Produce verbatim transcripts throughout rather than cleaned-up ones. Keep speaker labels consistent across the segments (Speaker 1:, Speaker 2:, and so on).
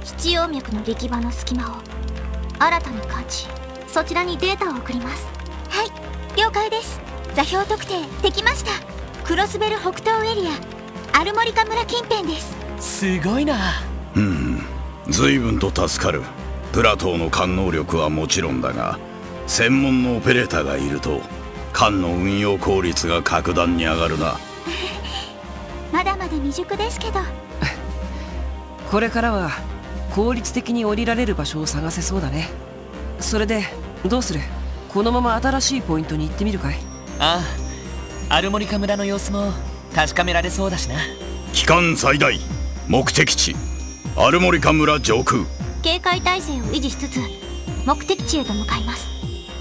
Speaker 1: 七葉脈の力場の隙間を新たに感知、そちらにデータを送ります。はい、了解です。座標特定できました。クロスベル北東エリア、アルモリカ村近辺です。
Speaker 2: すごいな。
Speaker 3: うん、随分と助かる。プラトーの艦能力はもちろんだが、専門のオペレーターがいると艦の運用効率が格段に上がるな。
Speaker 1: まだまだ未熟ですけど
Speaker 4: これからは効率的に降りられる場所を探せそうだね。それでどうする？このまま新しいポイントに行ってみるかい？
Speaker 2: ああ、アルモリカ村の様子も確かめられそうだしな。
Speaker 3: 機関最大目的地アルモリカ村上空。
Speaker 1: 警戒態勢を維持しつつ目的地へと向かいます。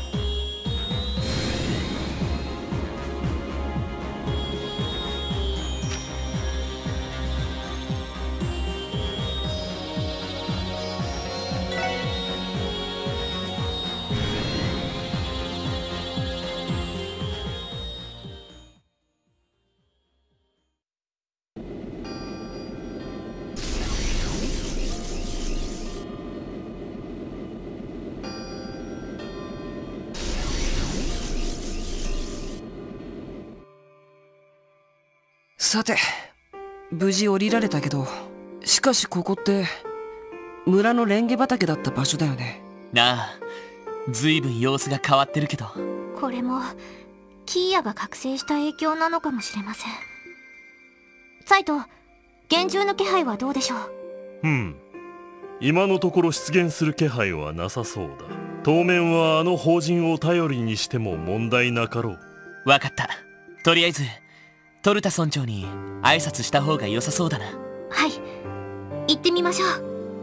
Speaker 4: さて、無事降りられたけど、しかしここって村のレンゲ畑だった場所だよね。
Speaker 2: なあ、ずいぶん様子が変わってるけど。
Speaker 1: これもキーヤが覚醒した影響なのかもしれません。サイト、厳重の気配はどうでしょう？
Speaker 5: うん、今のところ出現する気配はなさそうだ。当面はあの法人を頼りにしても問題なかろう。
Speaker 2: わかった。とりあえずトルタ村長に挨拶した方が良さそうだな。
Speaker 1: はい、行ってみましょ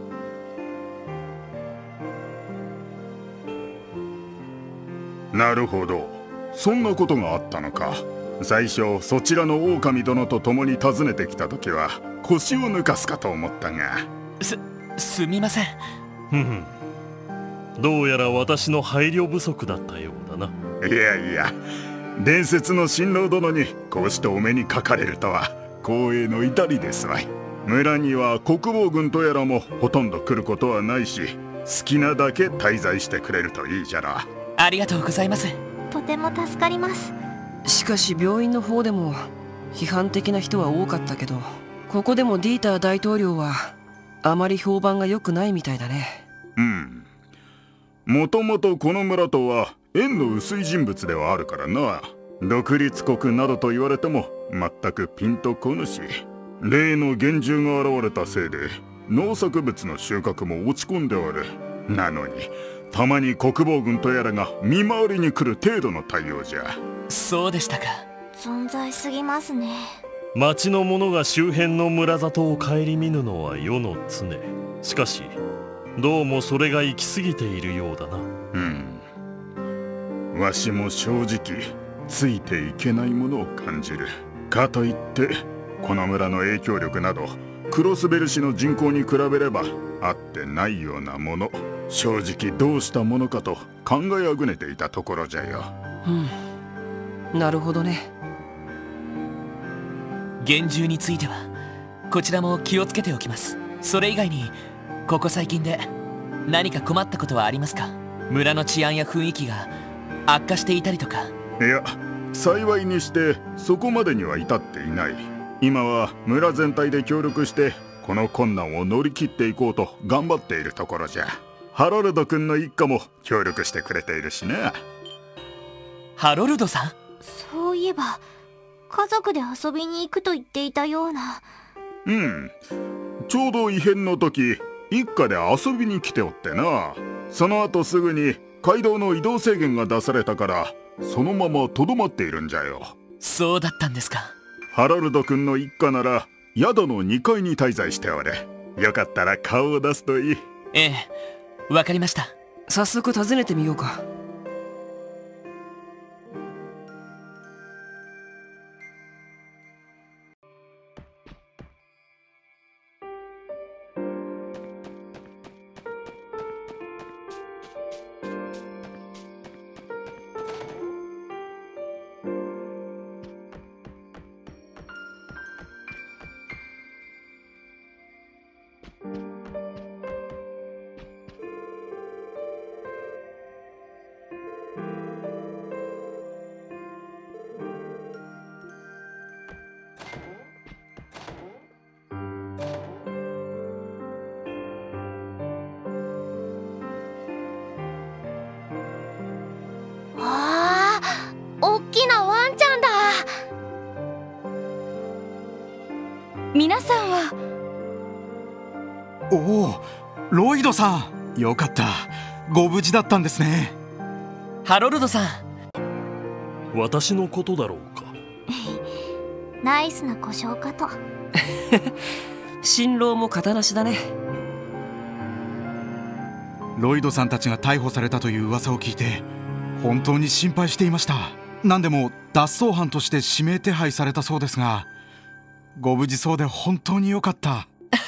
Speaker 6: う。なるほど、そんなことがあったのか。最初そちらの狼殿と共に訪ねてきた時は腰を抜かすかと思ったが。
Speaker 2: すすみません。
Speaker 5: ふんふん、どうやら私の配慮不足だったようだな。
Speaker 6: いやいや、伝説の新郎殿にこうしてお目にかかれるとは光栄の至りですわい。村には国防軍とやらもほとんど来ることはないし、好きなだけ滞在してくれるといいじゃろ。
Speaker 2: ありがとうございます。
Speaker 1: う。とても助かります。
Speaker 4: しかし病院の方でも批判的な人は多かったけど、ここでもディーター大統領はあまり評判が良くないみたいだね。
Speaker 6: うん、もともとこの村とは縁の薄い人物ではあるからな。独立国などと言われても全くピンとこぬし、例の幻獣が現れたせいで農作物の収穫も落ち込んでおる。なのにたまに国防軍とやらが見回りに来る程度の対応じゃ。
Speaker 2: そうでしたか。
Speaker 1: 存在すぎますね。
Speaker 5: 町の者が周辺の村里を顧みぬのは世の常。しかしどうもそれが行き過ぎているようだな。
Speaker 6: うん、わしも正直ついていけないものを感じる。かといってこの村の影響力などクロスベル市の人口に比べればあってないようなもの。正直どうしたものかと考えあぐねていたところじゃよ。
Speaker 4: うん、なるほどね。
Speaker 2: 厳重についてはこちらも気をつけておきます。それ以外にここ最近で何か困ったことはありますか？村の治安や雰囲気が悪化していたりとか。
Speaker 6: いや、幸いにしてそこまでには至っていない。今は村全体で協力してこの困難を乗り切っていこうと頑張っているところじゃ。ハロルド君の一家も協力してくれているしな。
Speaker 2: ハロルドさん？
Speaker 1: そういえば家族で遊びに行くと言っていたような。
Speaker 6: うん、ちょうど異変の時一家で遊びに来ておってな。その後すぐに街道の移動制限が出されたからそのままとどまっているんじゃよ。
Speaker 2: そうだったんですか。
Speaker 6: ハロルド君の一家なら宿のにかいに滞在しておれ。よかったら顔を出すといい。
Speaker 2: ええ、わかりました。
Speaker 4: 早速訪ねてみようか。
Speaker 7: 皆さんは。
Speaker 8: おお、ロイドさん、よかった。ご無事だったんですね。
Speaker 2: ハロルドさん、
Speaker 5: 私のことだろうか。
Speaker 1: ナイスな故障かと。
Speaker 4: 新郎も型なしだね。
Speaker 8: ロイドさんたちが逮捕されたという噂を聞いて本当に心配していました。何でも脱走犯として指名手配されたそうですが、ご無事そうで本当によかった。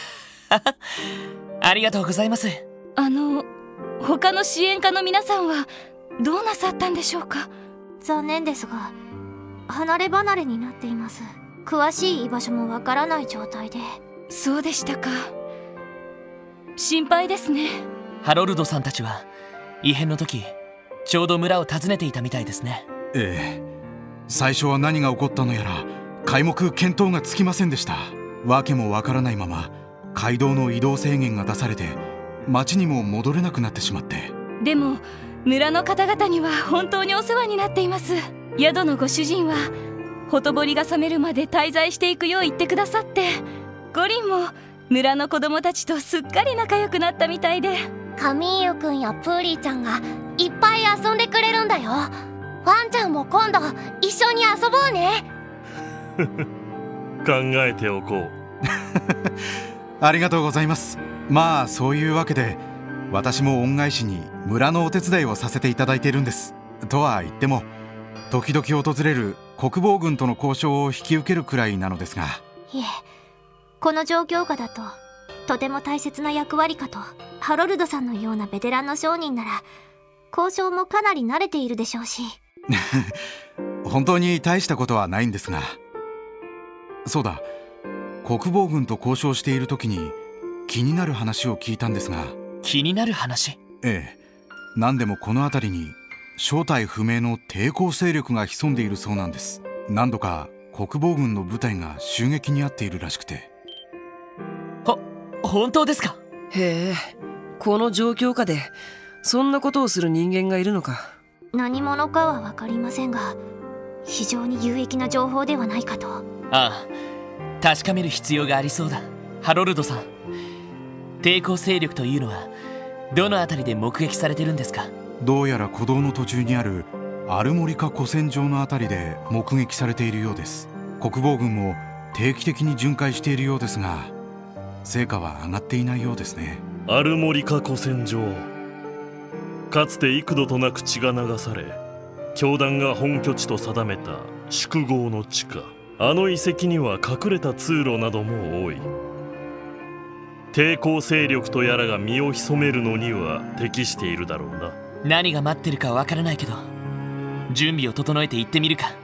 Speaker 2: ありがとうございます。
Speaker 7: あの他の支援家の皆さんはどうなさったんでしょうか。
Speaker 1: 残念ですが離れ離れになっています。詳しい居場所もわからない状態で。
Speaker 7: そうでしたか。心配ですね。
Speaker 2: ハロルドさんたちは異変の時ちょうど村を訪ねていたみたいですね。
Speaker 8: ええ、最初は何が起こったのやら皆目見当がつきませんでした。訳もわからないまま街道の移動制限が出されて町にも戻れなくなってしまって。
Speaker 7: でも村の方々には本当にお世話になっています。宿のご主人はほとぼりが冷めるまで滞在していくよう言ってくださって、ゴリンも村の子供たちとすっかり仲良くなったみたいで。
Speaker 1: カミーユくんやプーリーちゃんがいっぱい遊んでくれるんだよ。ワンちゃんも今度一緒に遊ぼうね。
Speaker 5: 考えておこう。
Speaker 8: ありがとうございます。まあそういうわけで私も恩返しに村のお手伝いをさせていただいているんです。とは言っても時々訪れる国防軍との交渉を引き受けるくらいなのですが。
Speaker 1: いえ、この状況下だととても大切な役割かと。ハロルドさんのようなベテランの商人なら交渉もかなり慣れているでしょうし。
Speaker 8: 本当に大したことはないんですが。そうだ、国防軍と交渉している時に気になる話を聞いたんですが。
Speaker 2: 気になる話？
Speaker 8: ええ、何でもこの辺りに正体不明の抵抗勢力が潜んでいるそうなんです。何度か国防軍の部隊が襲撃に遭っているらしくて。
Speaker 2: ほ、本当ですか？
Speaker 4: へえ、この状況下でそんなことをする人間がいるのか。
Speaker 1: 何者かは分かりませんが非常に有益な情報ではないかと。
Speaker 2: ああ、確かめる必要がありそうだ。ハロルドさん、抵抗勢力というのはどの辺りで目撃されてるんですか？
Speaker 8: どうやら古道の途中にあるアルモリカ古戦場の辺りで目撃されているようです。国防軍も定期的に巡回しているようですが成果は上がっていないようですね。
Speaker 5: アルモリカ古戦場、かつて幾度となく血が流され教団が本拠地と定めた宿郷の地下。あの遺跡には隠れた通路なども多い。抵抗勢力とやらが身を潜めるのには適しているだろうな。
Speaker 2: 何が待ってるかわからないけど準備を整えて行ってみるか。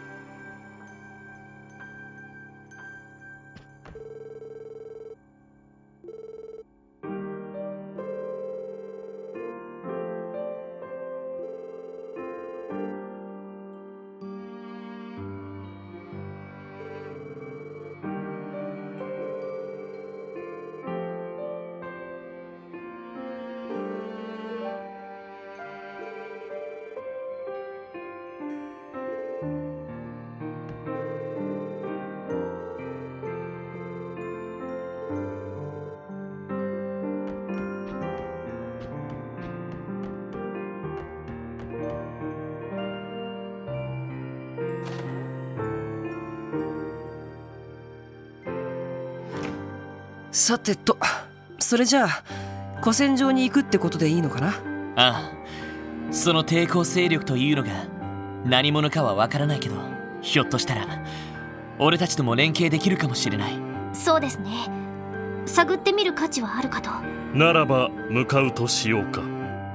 Speaker 4: さてと、それじゃあ古戦場に行くってことでいいのかな。
Speaker 2: ああ、その抵抗勢力というのが何者かはわからないけどひょっとしたら俺たちとも連携できるかもしれない。
Speaker 1: そうですね、探ってみる価値はあるかと。
Speaker 5: ならば向かうとしようか。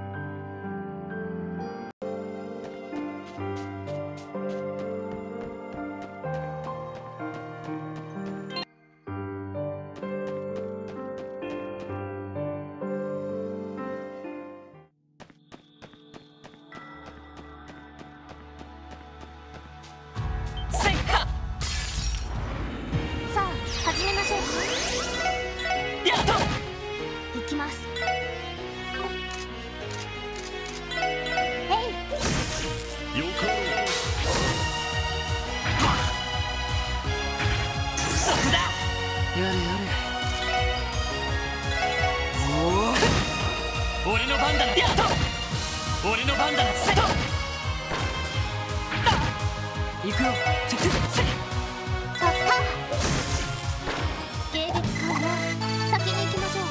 Speaker 1: さあ始めましょう。
Speaker 2: やった！
Speaker 1: 行きます。えい。
Speaker 5: よかろう。
Speaker 2: そこだ！
Speaker 4: やれやれ。
Speaker 2: おお、俺の番だな。やっと俺の番だな。セット。
Speaker 4: 行くよ。
Speaker 2: チェックセッ
Speaker 1: さあ迎撃完了。先に行きましょう。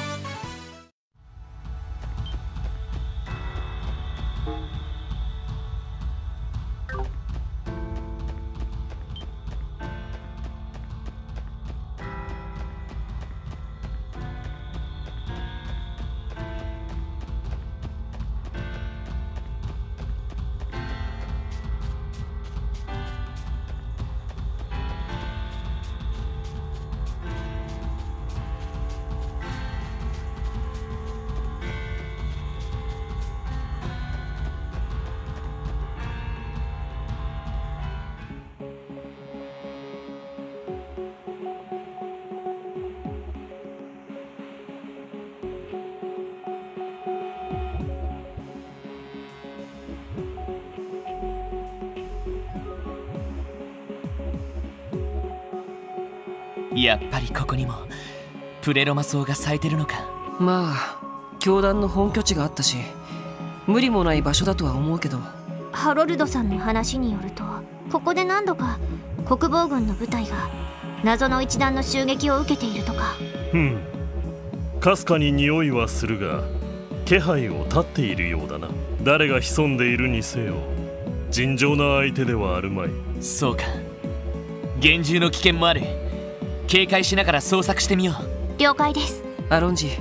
Speaker 2: やっぱりここにもプレロマ草が咲いてるのか。
Speaker 4: まあ教団の本拠地があったし無理もない場所だとは思うけど。
Speaker 1: ハロルドさんの話によると、ここで何度か国防軍の部隊が謎の一団の襲撃を受けているとか。
Speaker 5: ふん、かすかに匂いはするが気配を絶っているようだな。誰が潜んでいるにせよ尋常な相手ではあるまい。
Speaker 2: そうか、厳重の危険もある。警戒しながら捜索してみよう。
Speaker 1: 了解です。
Speaker 4: アロンジ、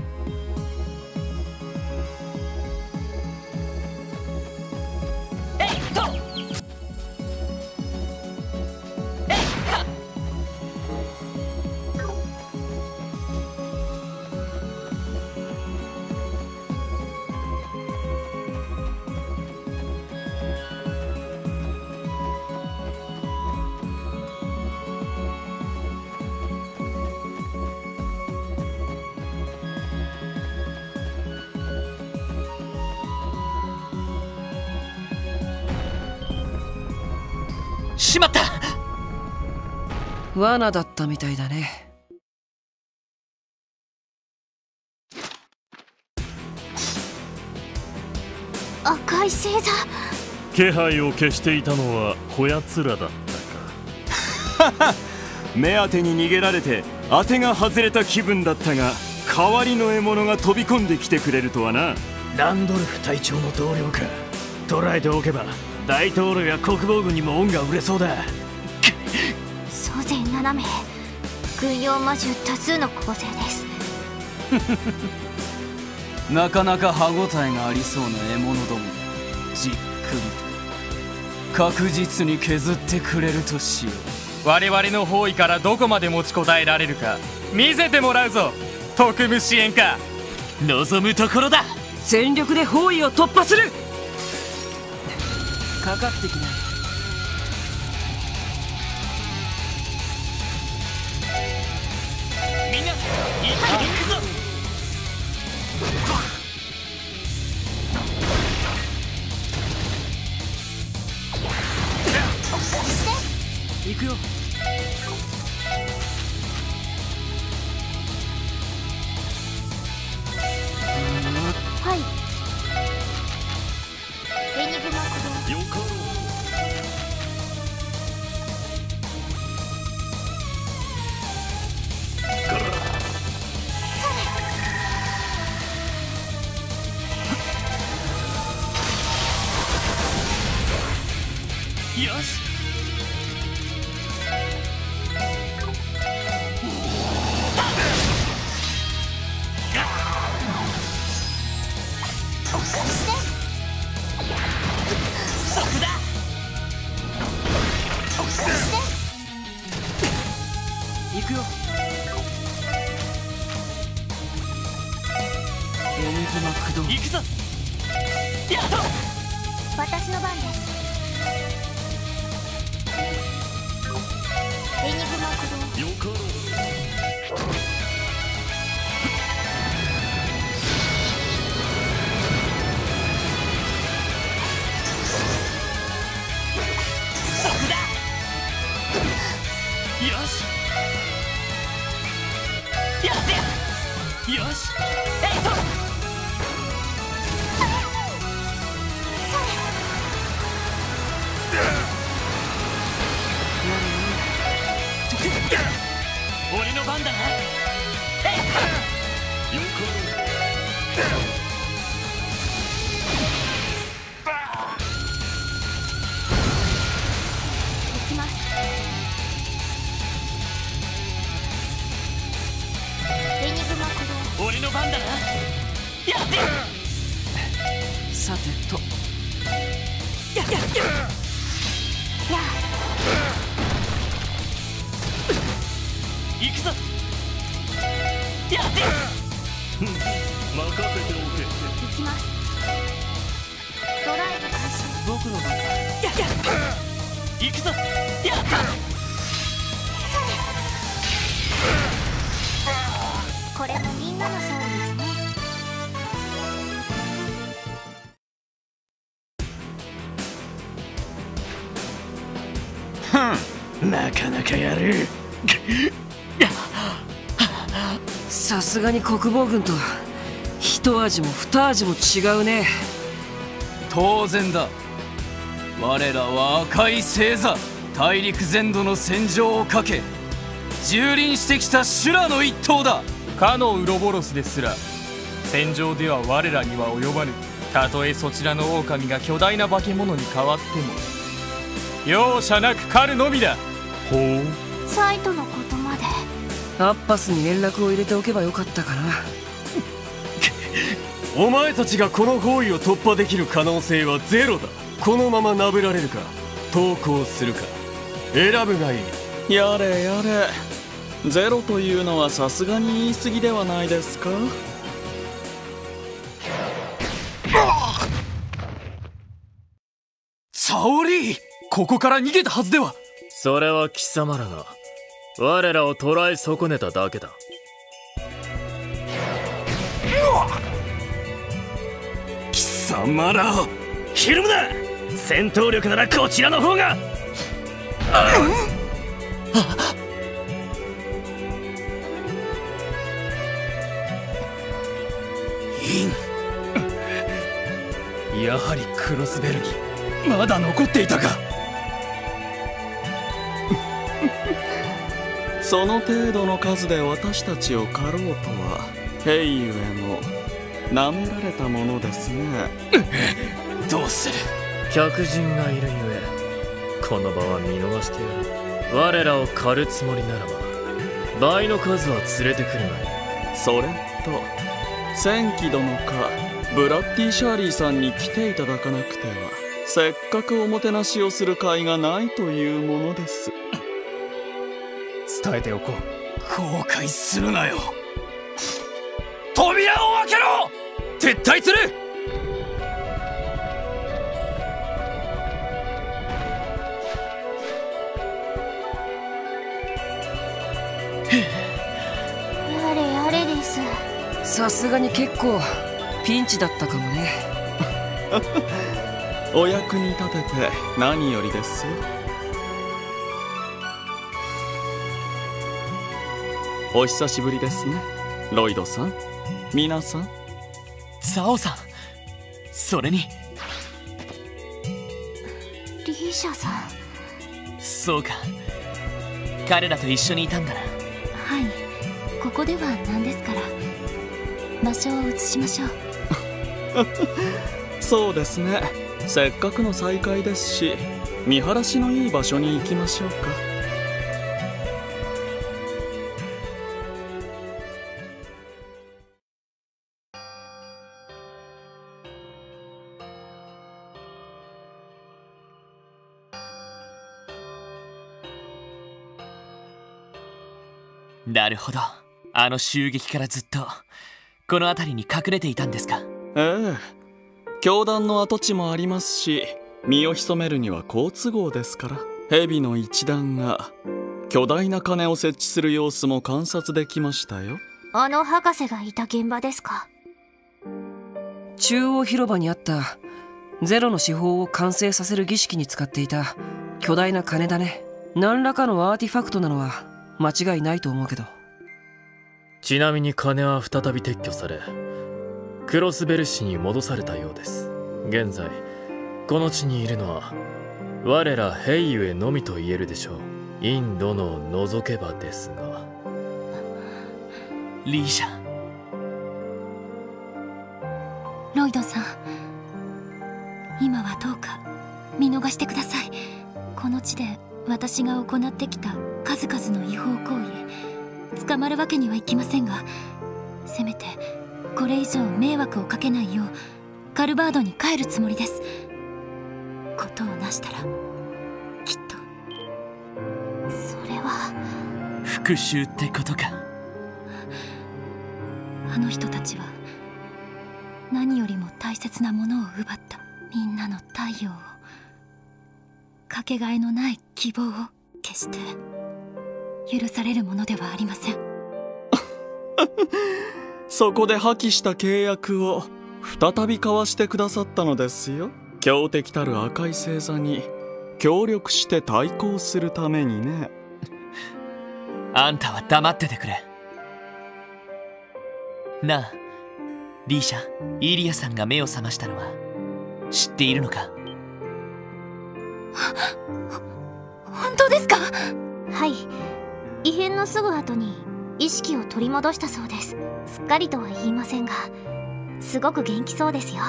Speaker 2: えいとえいはっ。しまった。
Speaker 4: 罠だったみたいだね。
Speaker 1: 赤い星座。
Speaker 5: 気配を消していたのはこやつらだったか。
Speaker 9: 目当てに逃げられて当てが外れた気分だったが、代わりの獲物が飛び込んできてくれるとはな。
Speaker 10: ランドルフ隊長の同僚か。捕らえておけば大統領や国防軍にも恩が売れそうだ。
Speaker 1: 総勢ななめい、軍用魔獣多数の構成です。
Speaker 11: なかなか歯ごたえがありそうな獲物ども、じっくりと確実に削ってくれるとしよう。
Speaker 12: 我々の包囲からどこまで持ちこたえられるか見せてもらうぞ、特務支援課。
Speaker 2: 望むところだ。
Speaker 4: 全力で包囲を突破する。かかってきな。
Speaker 2: みんな一気に行くぞ。
Speaker 4: 行くよ。
Speaker 1: はい。エニグマ駆動。
Speaker 5: よかろう。
Speaker 2: よし。
Speaker 4: 行くよ。エニグマ駆動。
Speaker 2: 行くぞ。やっと
Speaker 1: 私の番です。エニグマ駆動。
Speaker 5: よかろう。
Speaker 2: そこだ。よし。
Speaker 11: し、えいと俺の番だな。えいよ
Speaker 1: 行きます。エニグマ鼓動。
Speaker 11: 俺の番だな。やって
Speaker 4: さてと
Speaker 11: ややや
Speaker 1: や
Speaker 11: 行くぞ。やって
Speaker 5: 任せておけ。
Speaker 1: 行きます。ドライブ開始。
Speaker 4: 僕の番だ。
Speaker 11: やや行くぞ。やった
Speaker 1: これもみんなの勝利ですね。
Speaker 10: ふん、なかなかやる。
Speaker 4: さすがに国防軍とは一味も二味も違うね。
Speaker 11: 当然だ。我らは赤い星座、大陸全土の戦場をかけ蹂躙してきた修羅の一党だ。
Speaker 12: かのウロボロスですら戦場では我らには及ばぬ。たとえそちらの狼が巨大な化け物に変わっても容赦なく狩るのみだ。
Speaker 5: ほう、
Speaker 1: サイトのことまで。
Speaker 4: アッパスに連絡を入れておけばよかったかな。
Speaker 9: お前たちがこの包囲を突破できる可能性はゼロだ。このままなぶられるか投降するか選ぶがいい。
Speaker 13: やれやれ、ゼロというのはさすがに言い過ぎではないですか。
Speaker 11: サオリー、ここから逃げたはずでは。
Speaker 10: それは貴様らが我らを捕らえ損ねただけだ。 貴様らひるむな。戦闘力ならこちらの方が。
Speaker 11: イン、やはりクロスベルギまだ残っていたか。
Speaker 13: その程度の数で私たちを狩ろうとは兵ゆえもなめられたものですね。
Speaker 11: どうする。
Speaker 10: 客人がいるゆえこの場は見逃してやる。我らを狩るつもりならば倍の数は連れてくるがいい。
Speaker 13: それと戦記殿かブラッディ・シャーリーさんに来ていただかなくてはせっかくおもてなしをする甲斐がないというものです。
Speaker 11: 伝えておこう。後悔するなよ。扉を開けろ。撤退する。
Speaker 1: やれやれです。
Speaker 4: さすがに結構ピンチだったかもね。
Speaker 13: お役に立てて何よりですよ。お久しぶりですね、ロイドさん。皆さん。
Speaker 2: ザオさん。それに
Speaker 1: リーシャさん。
Speaker 2: そうか、彼らと一緒にいたんだな。
Speaker 1: はい、ここでは何ですから。場所を移しましょう。
Speaker 13: そうですね、せっかくの再会ですし見晴らしのいい場所に行きましょうか。
Speaker 2: なるほど、あの襲撃からずっとこの辺りに隠れていたんですか。
Speaker 13: ええ、教団の跡地もありますし身を潜めるには好都合ですから。蛇の一団が巨大な鐘を設置する様子も観察できましたよ。
Speaker 1: あの博士がいた現場ですか。
Speaker 4: 中央広場にあったゼロの手法を完成させる儀式に使っていた巨大な鐘だね。何らかのアーティファクトなのは間違いないと思うけど。
Speaker 10: ちなみに金は再び撤去され、クロスベル市に戻されたようです。現在この地にいるのは我らヘイユエのみと言えるでしょう。インドのを除けばですが。
Speaker 2: リーシャ。
Speaker 1: ロイドさん、今はどうか見逃してください。この地で私が行ってきた数々の違法行為、捕まるわけにはいきませんが、せめてこれ以上迷惑をかけないようカルバードに帰るつもりです。ことをなしたらきっとそれは
Speaker 2: 復讐ってことか。
Speaker 1: あの人たちは何よりも大切なものを奪った。みんなの太陽を、かけがえのない希望を決して許されるものではありません。
Speaker 13: そこで破棄した契約を再び交わしてくださったのですよ。強敵たる赤い星座に協力して対抗するためにね。
Speaker 2: あんたは黙っててくれ。なあリーシャ、イリアさんが目を覚ましたのは知っているのか？
Speaker 1: 本当ですか？
Speaker 14: はい、異変のすぐ後に意識を取り戻したそうです。すっかりとは言いませんが、すごく元気そうですよ。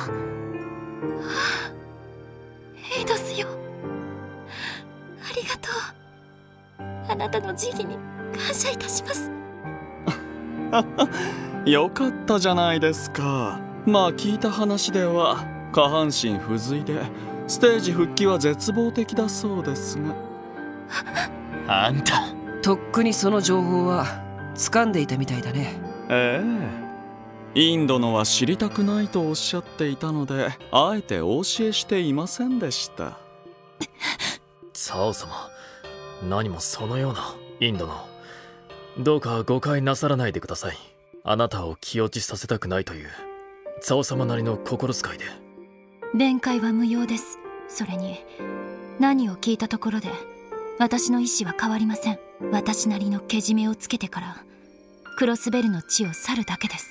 Speaker 1: エイドスよ、ありがとう。あなたの慈悲に感謝いたします。
Speaker 13: よかったじゃないですか。まあ聞いた話では下半身不随でステージ復帰は絶望的だそうですが。
Speaker 2: あんた
Speaker 4: とっくにその情報は掴んでいたみたいだね。
Speaker 13: ええ、インドのは知りたくないとおっしゃっていたので、あえてお教えしていませんでした。
Speaker 10: サオ様、何もそのような。インドの、どうか誤解なさらないでください。あなたを気落ちさせたくないというサオ様なりの心遣いで。
Speaker 1: 弁解は無用です。それに何を聞いたところで私の意思は変わりません。私なりのけじめをつけてからクロスベルの地を去るだけです。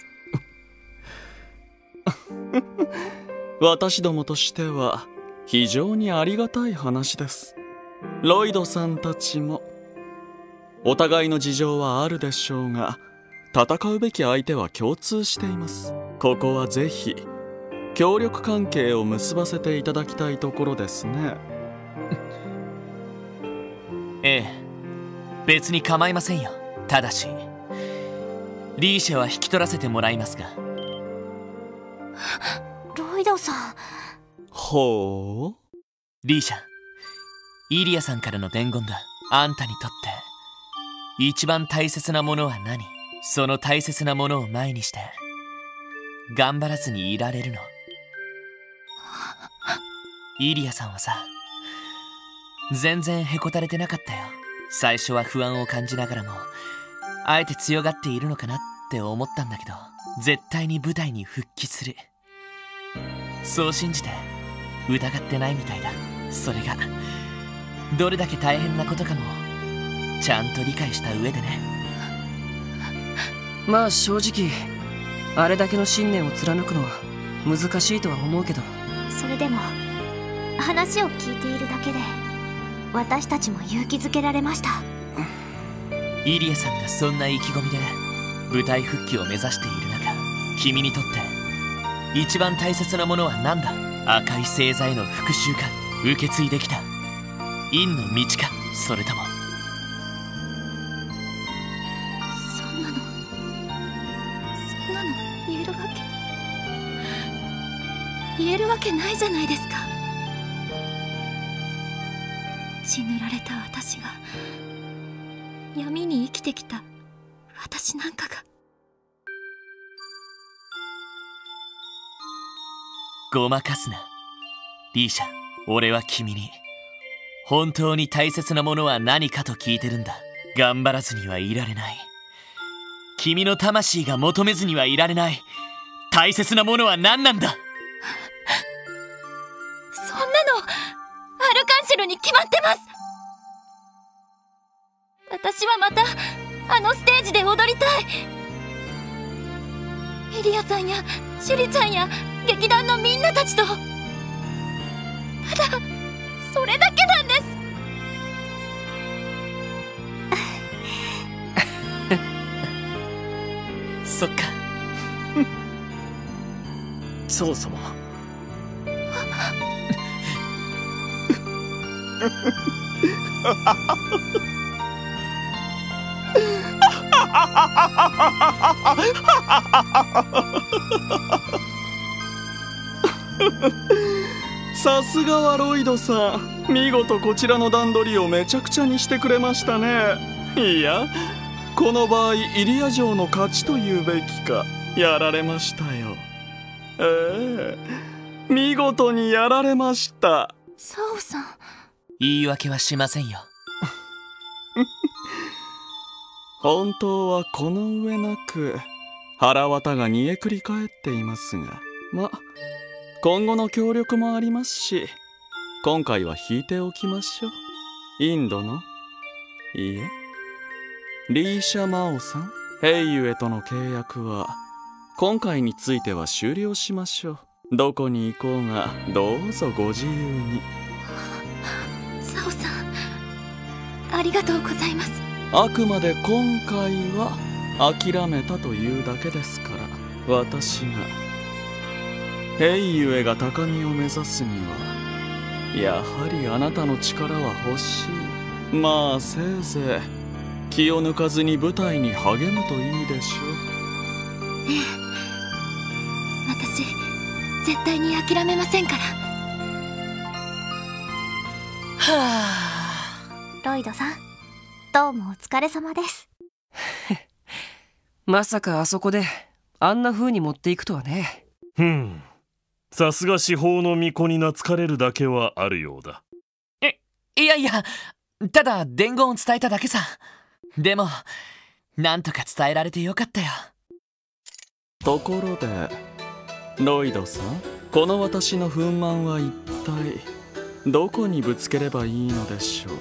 Speaker 13: 私どもとしては非常にありがたい話です。ロイドさんたちもお互いの事情はあるでしょうが、戦うべき相手は共通しています。ここはぜひ協力関係を結ばせていただきたいところですね。
Speaker 2: ええ、別に構いませんよ。ただしリーシャは引き取らせてもらいますが。
Speaker 14: ロイドさん。
Speaker 13: ほう。
Speaker 2: リーシャ、イリアさんからの伝言だ。あんたにとって一番大切なものは何？その大切なものを前にして頑張らずにいられるの？イリアさんはさ、全然へこたれてなかったよ。最初は不安を感じながらも、あえて強がっているのかなって思ったんだけど、絶対に舞台に復帰する、そう信じて疑ってないみたいだ。それがどれだけ大変なことかもちゃんと理解した上でね。
Speaker 4: まあ正直あれだけの信念を貫くのは難しいとは思うけど、
Speaker 14: それでも話を聞いているだけで私たちも勇気づけられました。
Speaker 2: イリアさんがそんな意気込みで舞台復帰を目指している中、君にとって一番大切なものは何だ？赤い星座への復讐か、受け継いできた陰の道か、それとも。
Speaker 1: そんなのそんなの言えるわけ言えるわけないじゃないですか。血塗られた私が、闇に生きてきた私なんかが。
Speaker 2: ごまかすなリーシャ。俺は君に本当に大切なものは何かと聞いてるんだ。頑張らずにはいられない、君の魂が求めずにはいられない大切なものは何なんだ？
Speaker 1: そんなのアルカンシェルに決まってます。私はまたあのステージで踊りたい。
Speaker 7: エリアさんやシュリちゃんや劇団のみんなたちと。ただそれだけなんです。
Speaker 2: そっか。
Speaker 10: そもそも
Speaker 13: さすがはロイドさん、見事こちらの段取りをめちゃくちゃにしてくれましたね。いや、この場合イリア城の勝ちと言うべきか。やられましたよ。ええ、見事にやられました。
Speaker 7: サオさん、
Speaker 2: 言い訳はしませんよ。
Speaker 13: 本当はこの上なく腹渡が煮えくり返っていますが、ま、今後の協力もありますし、今回は引いておきましょう。インドの、いいえ、リーシャ・マオさん、ヘイユエとの契約は今回については終了しましょう。どこに行こうがどうぞご自由に。
Speaker 7: サオさん、ありがとうございます。
Speaker 13: あくまで今回は諦めたというだけですから、私がヘイユエが高みを目指すにはやはりあなたの力は欲しい。まあせいぜい気を抜かずに舞台に励むといいでしょう。
Speaker 7: ええ、私絶対に諦めませんから。
Speaker 2: はあ。
Speaker 14: ロイドさん、どうもお疲れ様です。
Speaker 4: まさかあそこであんな風に持っていくとはね。
Speaker 5: ふん、さすが司法の巫女に懐かれるだけはあるようだ。
Speaker 2: え、いやいや、ただ伝言を伝えただけさ。でもなんとか伝えられてよかったよ。
Speaker 13: ところでロイドさん、この私の憤懣は一体どこにぶつければいいのでしょう。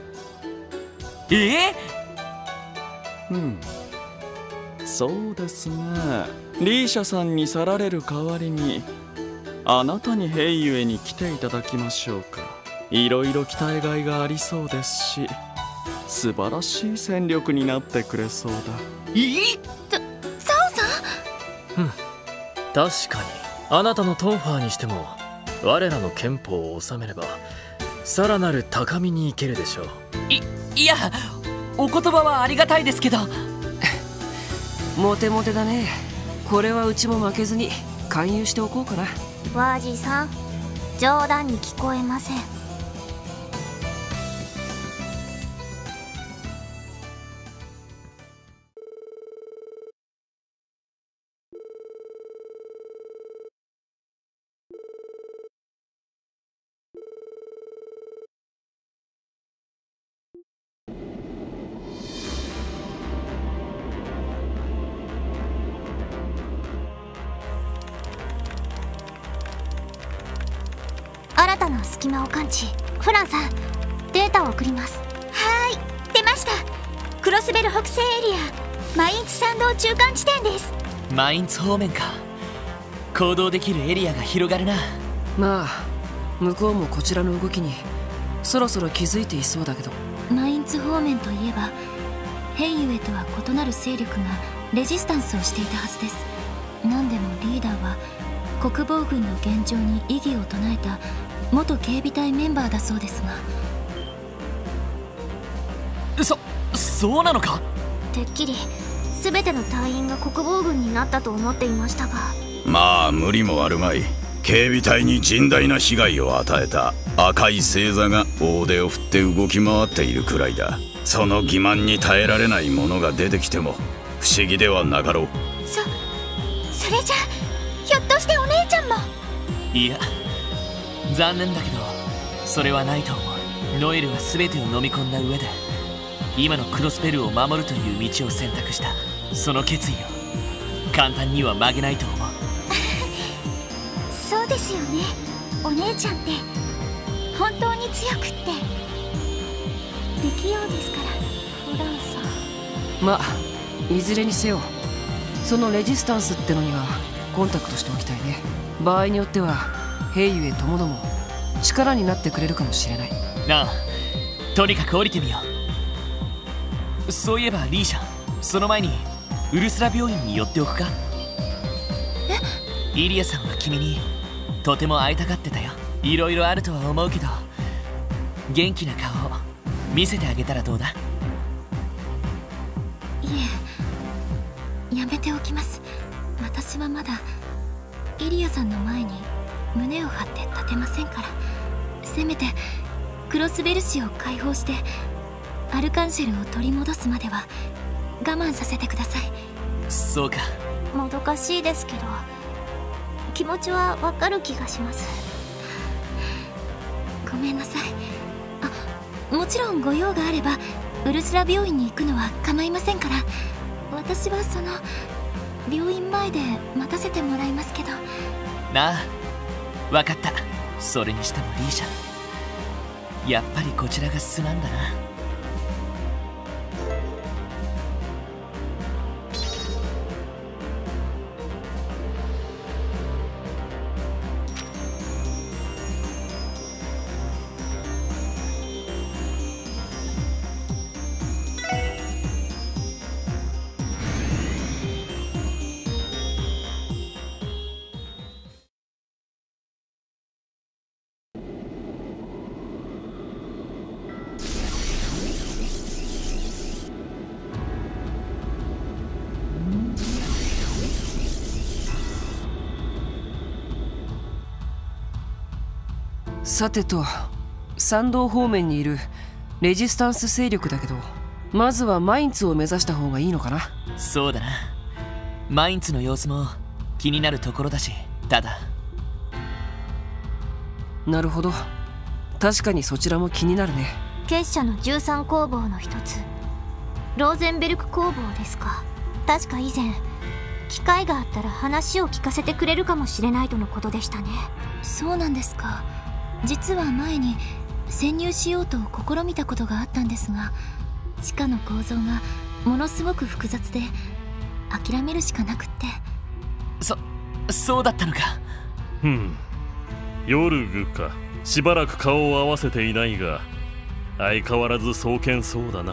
Speaker 2: ええ、
Speaker 13: うん、そうですね。リーシャさんに去られる代わりにあなたにヘイユエに来ていただきましょうか。いろいろ期待外がありそうですし、素晴らしい戦力になってくれそうだ。
Speaker 2: いい？
Speaker 7: サオさ
Speaker 10: ん？うん、確かにあなたのトンファーにしても我らの憲法を収めればさらなる高みに行けるでしょう。
Speaker 2: いいや、お言葉はありがたいですけど。
Speaker 4: モテモテだね。これはうちも負けずに勧誘しておこうかな。
Speaker 14: ワージーさん、冗談に聞こえません。新たな隙間を感知。フランさん、データを送ります。
Speaker 1: はーい、出ました。クロスベル北西エリア、マインツ参道中間地点です。
Speaker 2: マインツ方面か。行動できるエリアが広がるな。
Speaker 4: まあ向こうもこちらの動きにそろそろ気づいていそうだけど。
Speaker 7: マインツ方面といえばヘイユエとは異なる勢力がレジスタンスをしていたはずです。何でもリーダーは国防軍の現状に異議を唱えた元警備隊メンバーだそうです
Speaker 2: が。そ、そうなのか？
Speaker 14: てっきり全ての隊員が国防軍になったと思っていましたが。
Speaker 3: まあ無理もあるまい。警備隊に甚大な被害を与えた赤い星座が大手を振って動き回っているくらいだ。その欺瞞に耐えられないものが出てきても不思議ではなかろう。
Speaker 1: そ、それじゃひょっとしてお姉ちゃんも。
Speaker 2: いや、残念だけどそれはないと思う。ノエルは全てを飲み込んだ上で今のクロスベルを守るという道を選択した。その決意を簡単には曲げないと思う。
Speaker 1: そうですよね。お姉ちゃんって本当に強くって不器用ですから、フランさん。
Speaker 4: まあいずれにせよそのレジスタンスってのにはコンタクトしておきたいね。場合によっては兵ゆえともども力になってくれるかもしれない。
Speaker 2: なあ、とにかく降りてみよう。そういえばリーシャ、その前にウルスラ病院に寄っておくか。え？イリアさんは君にとても会いたがってたよ。いろいろあるとは思うけど元気な顔を見せてあげたらどうだ？
Speaker 14: いえ、やめておきます。私はまだイリアさんの前に胸を張って立てませんから。せめてクロスベルシを解放してアルカンシェルを取り戻すまでは我慢させてください。
Speaker 2: そうか。
Speaker 14: もどかしいですけど気持ちはわかる気がします。ごめんなさい。あ、もちろんご用があればウルスラ病院に行くのは構いませんから。私はその病院前で待たせてもらいますけど。
Speaker 2: なあ、分かった。それにしてもリーシャ、やっぱりこちらが素なんだな。
Speaker 4: さてと、参道方面にいるレジスタンス勢力だけど、まずはマインツを目指した方がいいのかな。
Speaker 2: そうだな。マインツの様子も気になるところだし。ただ、
Speaker 4: なるほど、確かにそちらも気になるね。
Speaker 14: 結社のじゅうさん工房の一つ、ローゼンベルク工房ですか。確か以前機会があったら話を聞かせてくれるかもしれないとのことでしたね。そうなんですか。実は前に潜入しようと試みたことがあったんですが、地下の構造がものすごく複雑で諦めるしかなくって。
Speaker 2: そそうだったのか。
Speaker 5: ふん、ヨルグか。しばらく顔を合わせていないが相変わらず壮健そうだな。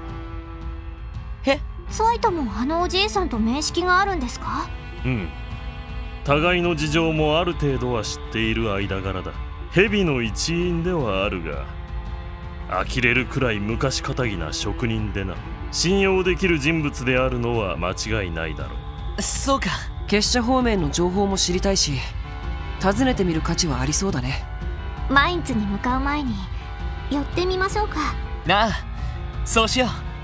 Speaker 2: え、
Speaker 14: サイトもあのおじいさんと面識があるんですか？
Speaker 5: うん、互いの事情もある程度は知っている間柄だ。蛇の一員ではあるが呆れるくらい昔かたぎな職人でな。信用できる人物であるのは間違いないだろ
Speaker 2: う。そうか。
Speaker 4: 結社方面の情報も知りたいし、訪ねてみる価値はありそうだね。
Speaker 14: マインツに向かう前に寄ってみましょうか。
Speaker 2: なあ、そうしよう。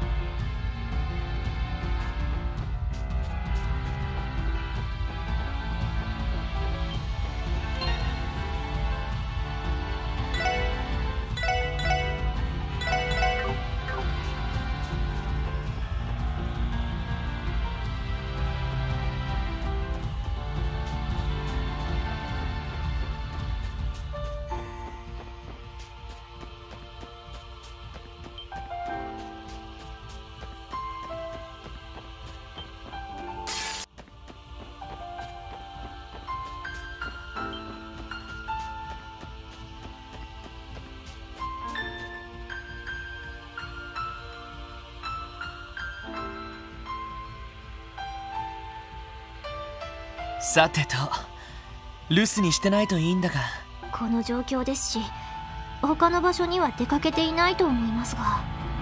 Speaker 2: さてと、留守にしてないといいんだが。
Speaker 14: この状況ですし他の場所には出かけていないと思いますが。
Speaker 15: うん、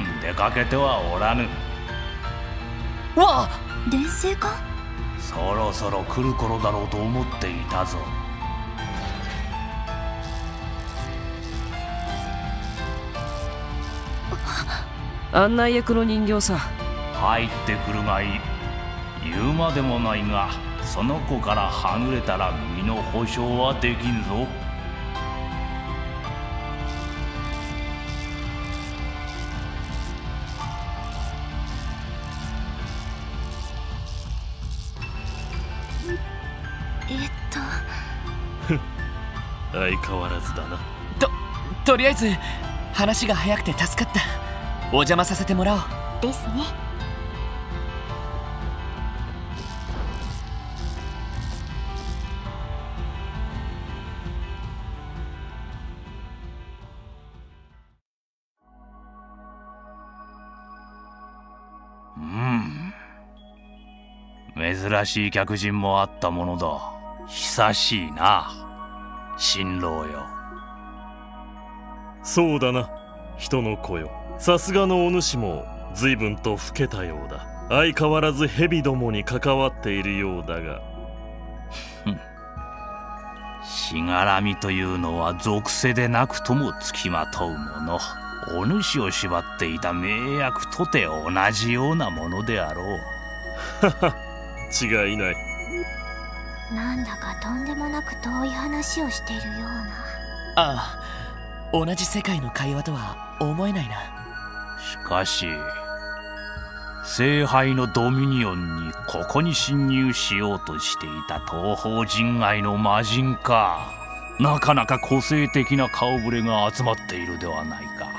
Speaker 15: 出かけてはおらぬ。
Speaker 2: わあ、
Speaker 14: 伝声か。
Speaker 15: そろそろ来る頃だろうと思っていたぞ。
Speaker 4: 案内役の人形さ。
Speaker 15: 入ってくるがいい。言うまでもないが、その子からはぐれたら身の保証はできんぞ。
Speaker 14: えっと
Speaker 5: 相変わらずだな。
Speaker 2: ととりあえず話が早くて助かった。お邪魔させてもらおう。
Speaker 14: ですね。
Speaker 15: 珍しい客人もあったものだ。久しいな新郎よ。
Speaker 5: そうだな、人の子よ。さすがのお主も随分と老けたようだ。相変わらず蛇どもに関わっているようだが
Speaker 15: しがらみというのは属性でなくともつきまとうもの。お主を縛っていた名役とて同じようなものであろう。
Speaker 5: 違いない。
Speaker 14: なんだかとんでもなく遠い話をしているような。
Speaker 2: ああ、同じ世界の会話とは思えないな。
Speaker 15: しかし聖杯のドミニオンにここに侵入しようとしていた東方人外の魔人か。なかなか個性的な顔ぶれが集まっているではないか。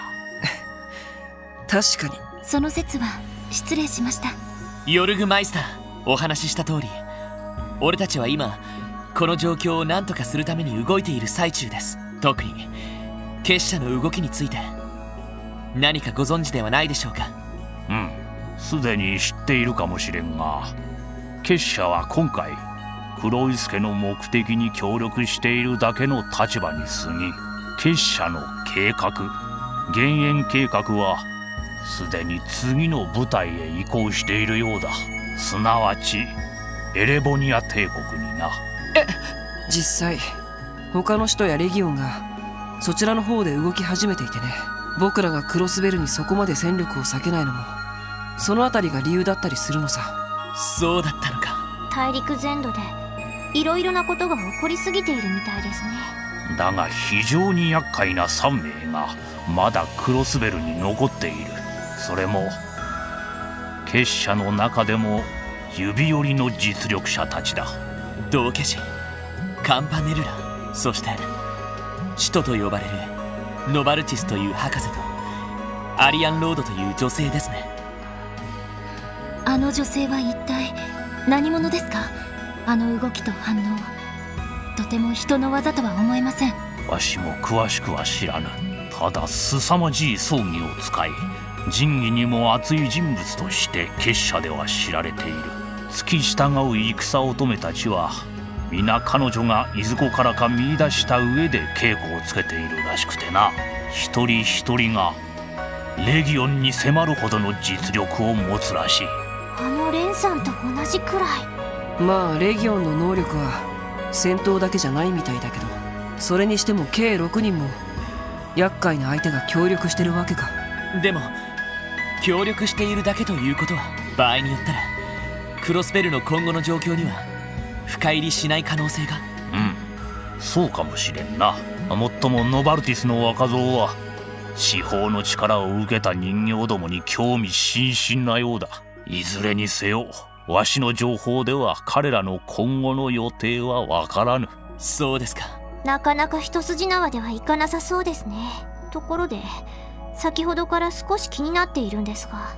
Speaker 4: 確かに。
Speaker 1: その説は失礼しました。
Speaker 2: ヨルグマイスター、お話しした通り、俺たちは今この状況を何とかするために動いている最中です。特に結社の動きについて何かご存知ではないでしょうか。
Speaker 15: うん、すでに知っているかもしれんが、結社は今回黒井助の目的に協力しているだけの立場に過ぎ、結社の計画、減塩計画はすでに次の部隊へ移行しているようだ。すなわちエレボニア帝国にな。
Speaker 4: え実際他の使徒やレギオンがそちらの方で動き始めていてね。僕らがクロスベルにそこまで戦力を割けないのもそのあたりが理由だったりするのさ。
Speaker 2: そうだったのか。
Speaker 14: 大陸全土でいろいろなことが起こりすぎているみたいですね。
Speaker 15: だが非常に厄介なさん名がまだクロスベルに残っている。それも結社の中でも指折りの実力者たちだ。
Speaker 2: 道化師、カンパネルラ、そして使徒と呼ばれるノバルティスという博士とアリアンロードという女性ですね。
Speaker 1: あの女性は一体何者ですか？あの動きと反応、とても人の技とは思えません。
Speaker 15: わしも詳しくは知らぬ。ただ凄まじい装備を使い、仁義にも熱い人物として結社では知られている。付き従う戦乙女たちは皆彼女がいずこからか見出した上で稽古をつけているらしくてな。一人一人がレギオンに迫るほどの実力を持つらしい。
Speaker 14: あのレンさんと同じくらい。
Speaker 4: まあレギオンの能力は戦闘だけじゃないみたいだけど、それにしても計ろくにんも厄介な相手が協力してるわけか。
Speaker 2: でも協力しているだけということは場合によったらクロスベルの今後の状況には深入りしない可能性が。
Speaker 15: うん、そうかもしれんな。もっともノバルティスの若造は司法の力を受けた人形どもに興味津々なようだ。いずれにせよわしの情報では彼らの今後の予定はわからぬ。
Speaker 2: そうですか。
Speaker 14: なかなか一筋縄ではいかなさそうですね。ところで先ほどから少し気になっているんですが、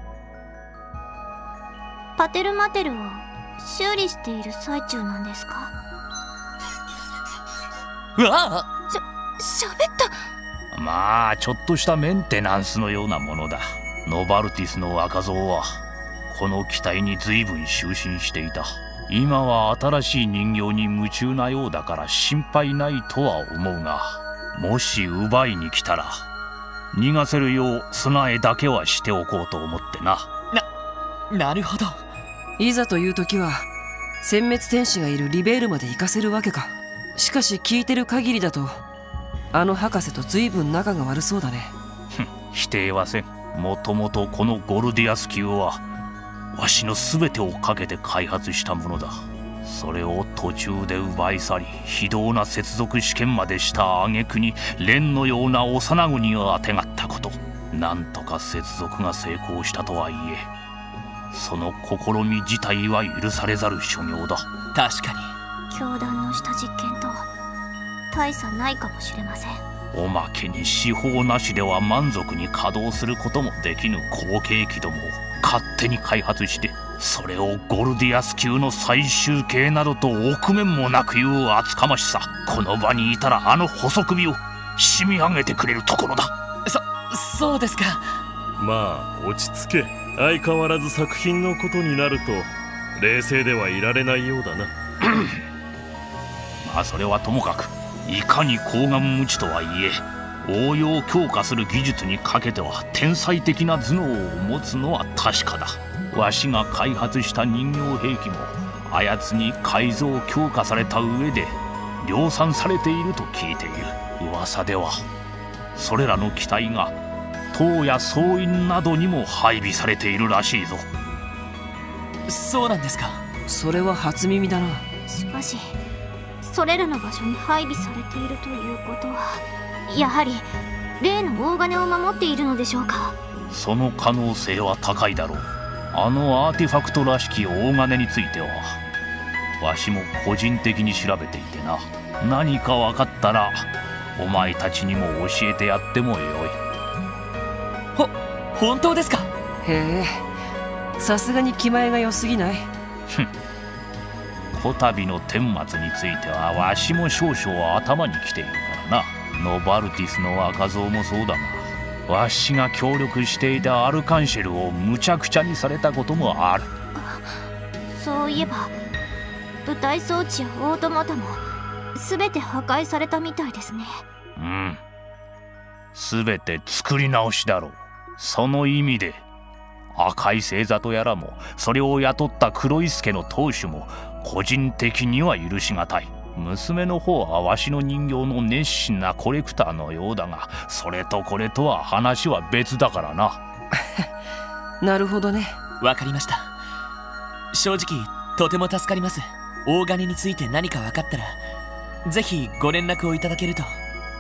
Speaker 14: パテルマテルを修理している最中なんですか？
Speaker 2: うわあ、
Speaker 14: し、喋った。
Speaker 15: まあちょっとしたメンテナンスのようなものだ。ノバルティスの若造はこの機体に随分就寝していた。今は新しい人形に夢中なようだから心配ないとは思うが、もし奪いに来たら逃がせるよう備えだけはしておこうと思ってな。
Speaker 2: な、なるほど。
Speaker 4: いざという時は殲滅天使がいるリベールまで行かせるわけか。しかし聞いてる限りだとあの博士と随分仲が悪そうだね。
Speaker 15: 否定はせん。もともとこのゴルディアス級はわしの全てをかけて開発したものだ。それを途中で奪い去り、非道な接続試験までした挙句に蓮のような幼子にをあてがったこと、なんとか接続が成功したとはいえ、その試み自体は許されざる所業だ。
Speaker 2: 確か
Speaker 14: に教団のした実験と大差ないかもしれません。
Speaker 15: おまけに司法なしでは満足に稼働することもできぬ後継機どもを勝手に開発して、それをゴルディアス級の最終形などと臆面もなく言う厚かましさ。この場にいたらあの細首を締め上げてくれるところだ。
Speaker 2: そ、そうですか。
Speaker 5: まあ落ち着け。相変わらず作品のことになると冷静ではいられないようだな。
Speaker 15: まあそれはともかく、いかに高顔無知とはいえ応用強化する技術にかけては天才的な頭脳を持つのは確かだ。わしが開発した人形兵器もあやつに改造強化された上で量産されていると聞いている。噂ではそれらの機体が塔や総員などにも配備されているらしいぞ。
Speaker 2: そうなんですか。
Speaker 4: それは初耳だな。
Speaker 14: しかしそれらの場所に配備されているということは、やはり例の大金を守っているのでしょうか。
Speaker 15: その可能性は高いだろう。あのアーティファクトらしき大金についてはわしも個人的に調べていてな。何か分かったらお前たちにも教えてやってもよい。
Speaker 2: ほ、本当ですか。
Speaker 4: へえ、さすがに気前が良すぎない？
Speaker 15: ふん、こたびの顛末についてはわしも少々頭にきているからな。ノバルティスの赤像もそうだが、わしが協力していたアルカンシェルをむちゃくちゃにされたこともある。
Speaker 14: そういえば舞台装置やオートマタも全て破壊されたみたいですね。
Speaker 15: うん、全て作り直しだろう。その意味で赤い星座とやらもそれを雇った黒井助の当主も個人的には許しがたい。娘の方はわしの人形の熱心なコレクターのようだが、それとこれとは話は別だからな。
Speaker 4: なるほどね。
Speaker 2: わかりました。正直とても助かります。大金について何か分かったらぜひご連絡をいただけると。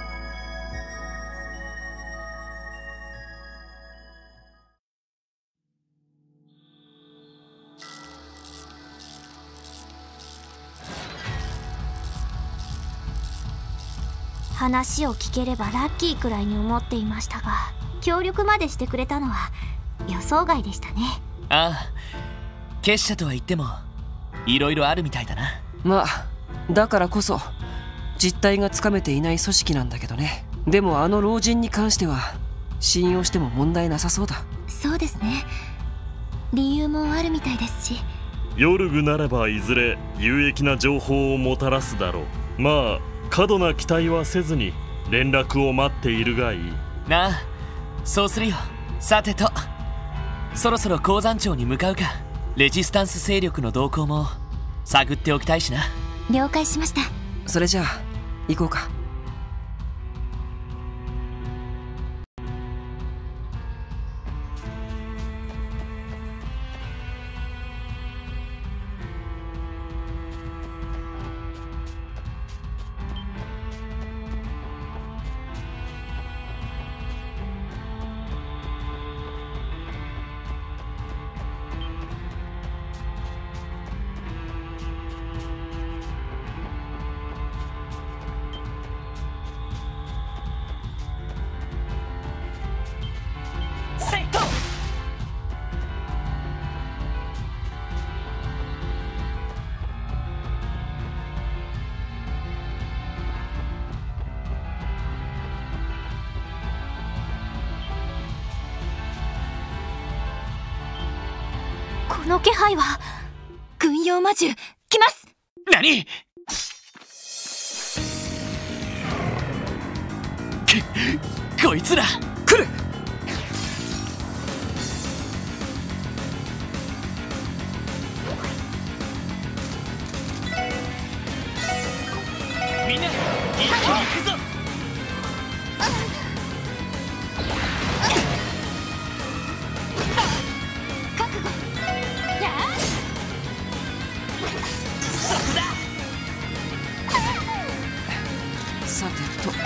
Speaker 14: 話を聞ければラッキーくらいに思っていましたが、協力までしてくれたのは予想外でしたね。
Speaker 2: ああ、結社とは言ってもいろいろあるみたいだな。
Speaker 4: まあだからこそ実態がつかめていない組織なんだけどね。でもあの老人に関しては信用しても問題なさそうだ。
Speaker 14: そうですね、理由もあるみたいですし。
Speaker 5: ヨルグならばいずれ有益な情報をもたらすだろう。まあ過度な期待はせずに連絡を待っているがいい
Speaker 2: なあ。そうするよ。さてとそろそろ鉱山町に向かうか。レジスタンス勢力の動向も探っておきたいしな。
Speaker 14: 了解しました。
Speaker 4: それじゃあ行こうか。
Speaker 14: この気配は軍用魔獣。来ます。
Speaker 2: 何？こいつら
Speaker 4: 来る。
Speaker 2: みんな一気に行くぞ。
Speaker 4: さてと、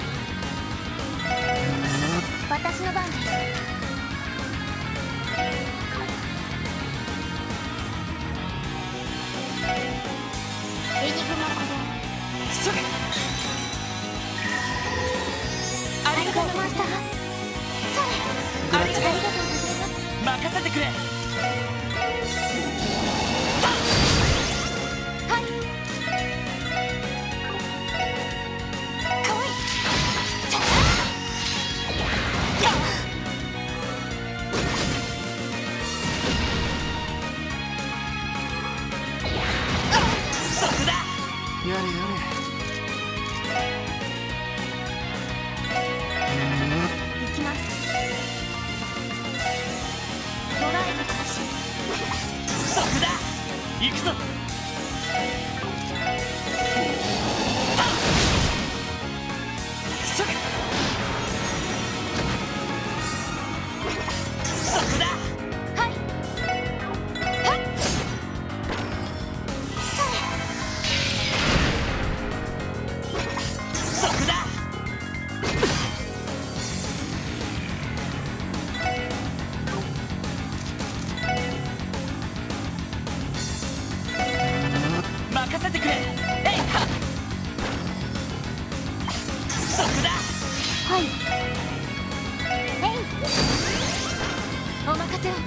Speaker 14: 私の番です。エニグマコドン。
Speaker 2: それ。
Speaker 14: ありがとうございました。それ。ありがとうございます。
Speaker 2: 任せてくれ。
Speaker 4: やれやれ。
Speaker 1: 行きます。ドライブ開始。
Speaker 2: そこだ、行くぞ。そそこだ。
Speaker 1: はいはい。
Speaker 2: そこだ。任せてくれ。えいか。そこだ。
Speaker 1: はい。えい。お任せを。はっ。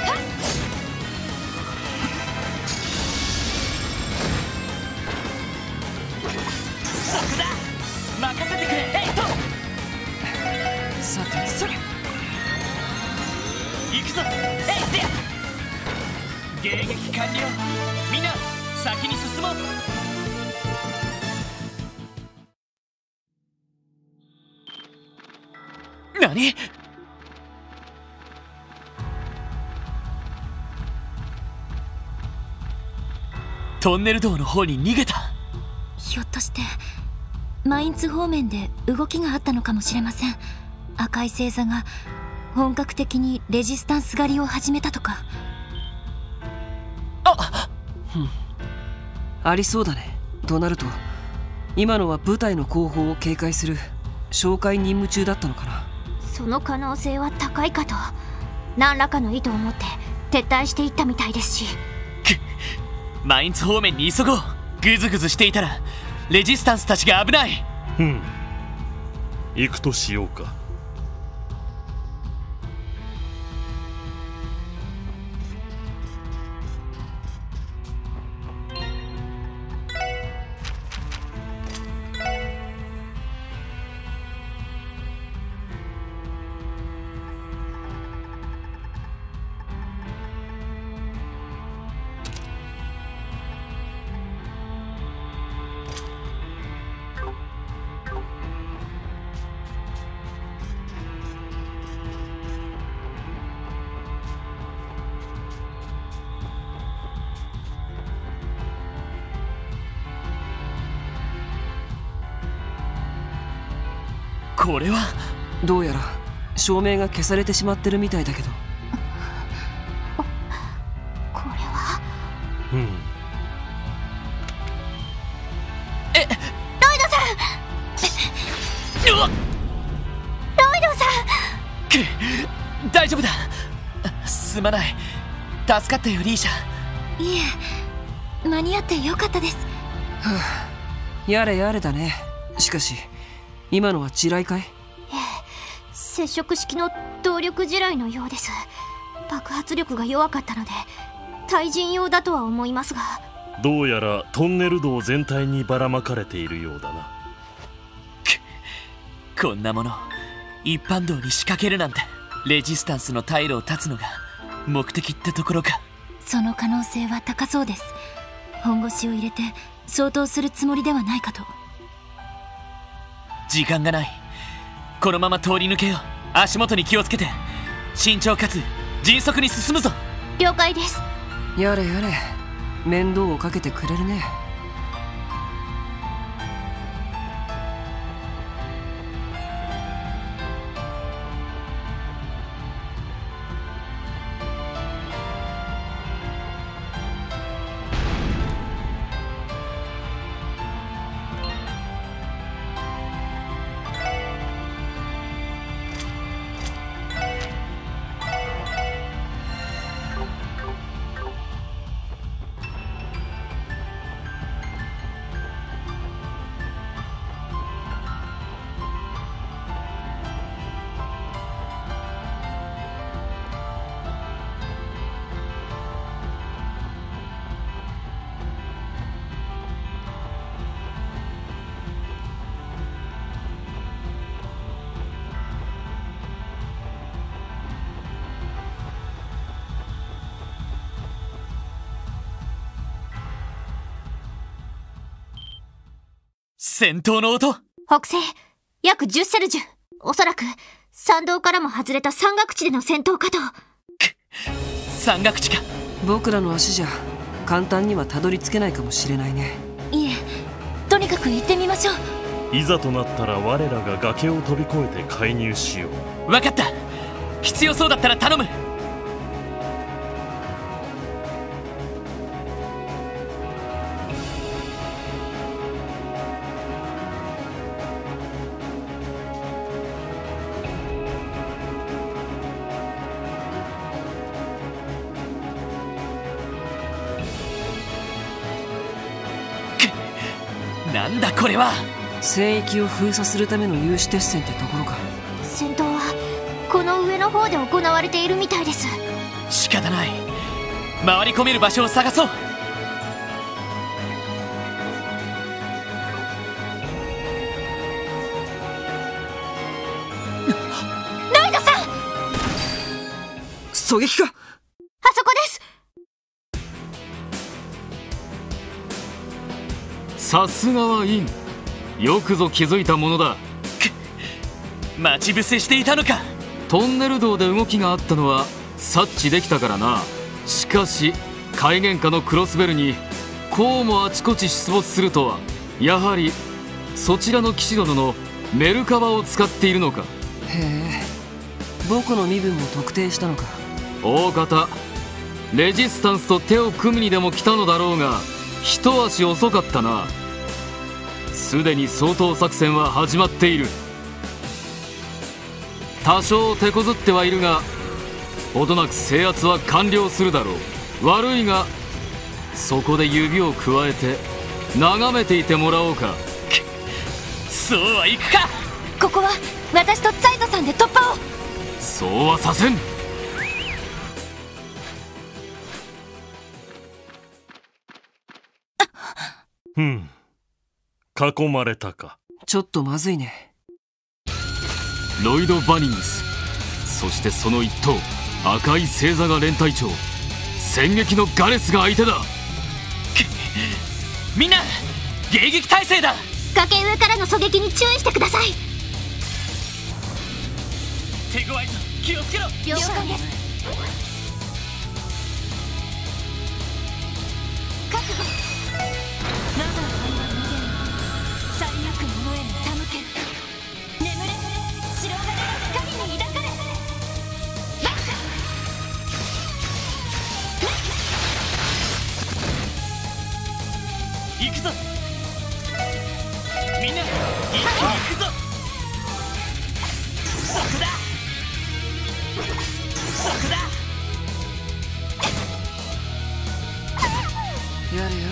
Speaker 2: そこだ。任せてくれ。えいと。
Speaker 4: さてそれ。
Speaker 2: 行くぞ。えいでや。迎撃完了。みんな先に進もう。何？トンネル道の方に逃げた。
Speaker 1: ひょっとしてマインツ方面で動きがあったのかもしれません。赤い星座が本格的にレジスタンス狩りを始めたとか。
Speaker 2: あ
Speaker 4: っ、ありそうだね。となると今のは部隊の後方を警戒する哨戒任務中だったのかな。
Speaker 1: その可能性は高いかと。何らかの意図を持って撤退していったみたいですし。
Speaker 2: マインツ方面に急ごう。グズグズしていたらレジスタンスたちが危ない。
Speaker 5: ふん、行くとしようか。
Speaker 2: これは
Speaker 4: どうやら照明が消されてしまってるみたいだけど。
Speaker 1: これは。
Speaker 5: うん。
Speaker 2: え、
Speaker 1: ロイドさん。
Speaker 2: うわっ、
Speaker 1: ロイドさ
Speaker 2: ん。大丈夫だ。すまない。助かったよリーシャ。
Speaker 1: いえ、間に合ってよかったです。
Speaker 4: はあ、やれやれだね。しかし今のは地雷かい？ええ、
Speaker 1: 接触式の動力地雷のようです。爆発力が弱かったので対人用だとは思いますが。
Speaker 5: どうやらトンネル道全体にばらまかれているようだな。
Speaker 2: こんなもの一般道に仕掛けるなんて。レジスタンスの退路を断つのが目的ってところか。
Speaker 1: その可能性は高そうです。本腰を入れて相当するつもりではないかと。
Speaker 2: 時間がない。このまま通り抜けよう。足元に気をつけて慎重かつ迅速に進むぞ。
Speaker 1: 了解です。
Speaker 4: やれやれ、面倒をかけてくれるね。
Speaker 2: 戦闘の音。
Speaker 14: 北西約じゅっセルジュ。おそらく山道からも外れた山岳地での戦闘かと。
Speaker 2: 山岳地か。
Speaker 4: 僕らの足じゃ簡単にはたどり着けないかもしれないね。
Speaker 7: いえ、とにかく行ってみましょう。
Speaker 5: いざとなったら我らが崖を飛び越えて介入しよ
Speaker 2: う。分かった。必要そうだったら頼む。なんだこれは。
Speaker 4: 聖域を封鎖するための有刺鉄線ってところか。
Speaker 14: 戦闘はこの上の方で行われているみたいです。
Speaker 2: 仕方ない。回り込める場所を探そう。
Speaker 14: ライドさん。
Speaker 4: 狙撃か。
Speaker 14: あそこです。
Speaker 10: さすがはイン。よくぞ気づいたものだ。
Speaker 2: 待ち伏せしていたのか。
Speaker 10: トンネル道で動きがあったのは察知できたからな。しかし海原下のクロスベルにこうもあちこち出没するとは。やはりそちらの騎士殿のメルカバを使っているのか。
Speaker 4: へえ、僕の身分も特定したのか。
Speaker 10: 大方レジスタンスと手を組みにでも来たのだろうが、一足遅かったな。すでに掃討作戦は始まっている。多少手こずってはいるが、ほどなく制圧は完了するだろう。悪いがそこで指をくわえて眺めていてもらおうか。
Speaker 2: そうはいくか。
Speaker 7: ここは私とツァイトさんで突破を。
Speaker 10: そうはさせん。
Speaker 5: ふん、囲まれたか。
Speaker 4: ちょっとまずいね。
Speaker 10: ロイド・バニングス、そしてその一頭赤い星座が連隊長、戦撃のガレスが相手だ。
Speaker 2: みんな迎撃態勢だ。
Speaker 14: 崖上からの狙撃に注意してください。
Speaker 2: 手強いぞ、気をつけろ。
Speaker 14: 了解です。覚悟。などの愛は逃げる。最悪のへの手向ける。眠れ白金の光に抱かれ。バック。
Speaker 2: 行くぞ。みんな一気に行くぞ。そこだ。そこだ。
Speaker 4: やれやれ。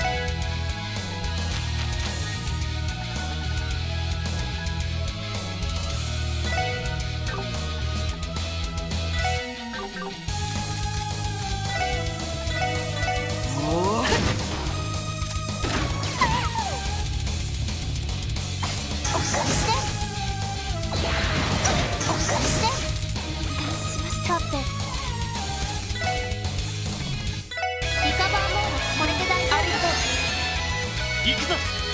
Speaker 2: 行くぞ。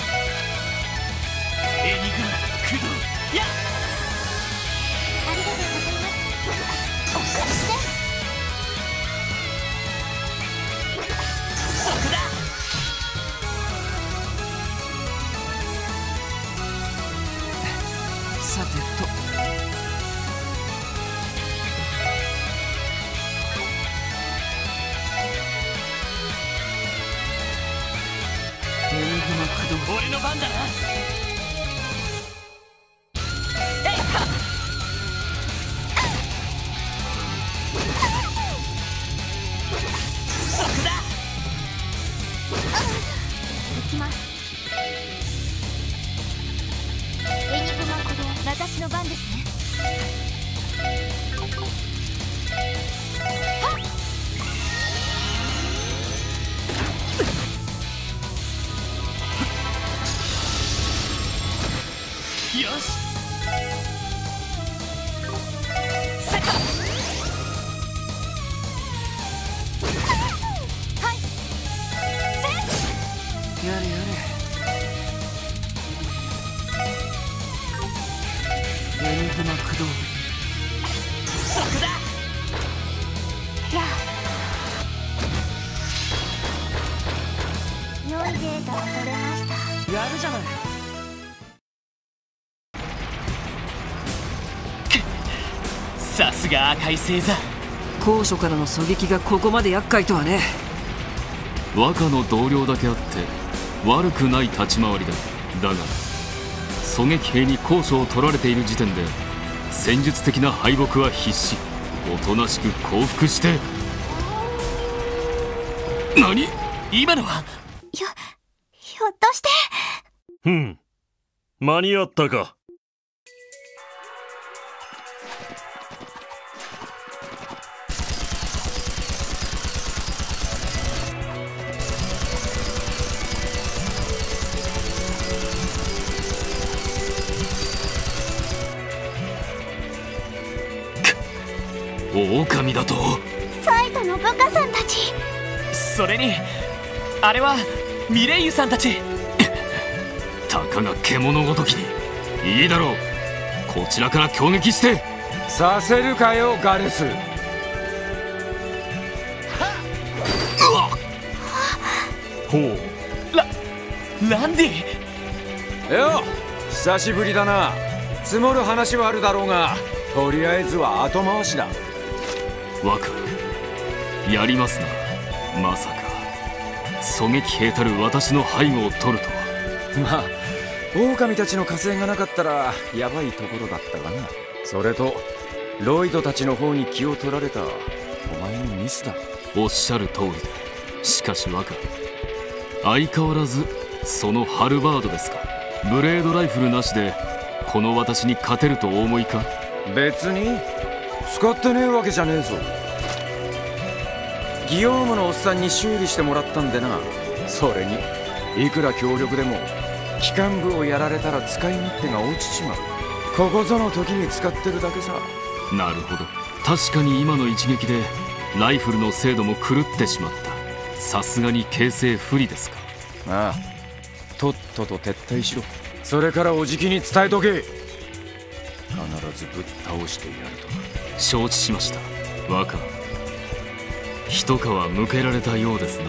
Speaker 2: エニグマ駆動やっ。
Speaker 14: ありがとうございます。お返しです。
Speaker 2: そこだ。
Speaker 4: さてと。エニグマ駆動。
Speaker 2: 俺の番だな。えいか。そこだ。
Speaker 14: 行きます。エニグマ駆動、私の番ですね。
Speaker 2: よし。セカ。
Speaker 14: はい。
Speaker 4: やれやれ。 フな駆動。
Speaker 2: そこだ。
Speaker 14: や良いデータが取れました。
Speaker 4: やるじゃない。
Speaker 2: さすが赤い星座。
Speaker 4: 高所からの狙撃がここまで厄介とはね。
Speaker 16: 若の同僚だけあって悪くない立ち回りだ。だが狙撃兵に高所を取られている時点で戦術的な敗北は必至。おとなしく降伏して。何？
Speaker 2: 今のは
Speaker 14: ひょひょっとして。
Speaker 5: ふん、間に合ったか。
Speaker 16: 狼だと？
Speaker 14: サイトの部下さんたち。
Speaker 2: それにあれはミレイユさんたち。
Speaker 16: たかが獣ごときに。いいだろう、こちらから攻撃して。
Speaker 17: させるかよガレス。う
Speaker 16: わっ。
Speaker 5: ほう。
Speaker 2: ラランディ
Speaker 17: よ、久しぶりだな。積もる話はあるだろうが、とりあえずは後回しだ。
Speaker 16: 若、やりますな。まさか狙撃兵たる私の背後を取るとは。
Speaker 17: まあ狼たちの加勢がなかったらやばいところだったがな。それとロイドたちの方に気を取られたお前のミスだ。
Speaker 16: おっしゃる通りで。しかし若、相変わらずそのハルバードですか。ブレードライフルなしでこの私に勝てるとお思いか。
Speaker 17: 別に使ってねえわけじゃねえぞ。ギヨームのおっさんに修理してもらったんでな。それにいくら強力でも機関部をやられたら使い勝手が落ちちまう。ここぞの時に使ってるだけさ。
Speaker 16: なるほど。確かに今の一撃でライフルの精度も狂ってしまった。さすがに形勢不利ですか。
Speaker 17: ああ、とっとと撤退しろ。それからおじきに伝えとけ。必ずぶっ倒してやると。
Speaker 16: 承知しました。若、一皮むけられたようですな。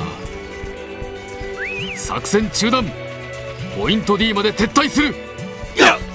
Speaker 16: 作戦中断。ポイント D まで撤退する。やや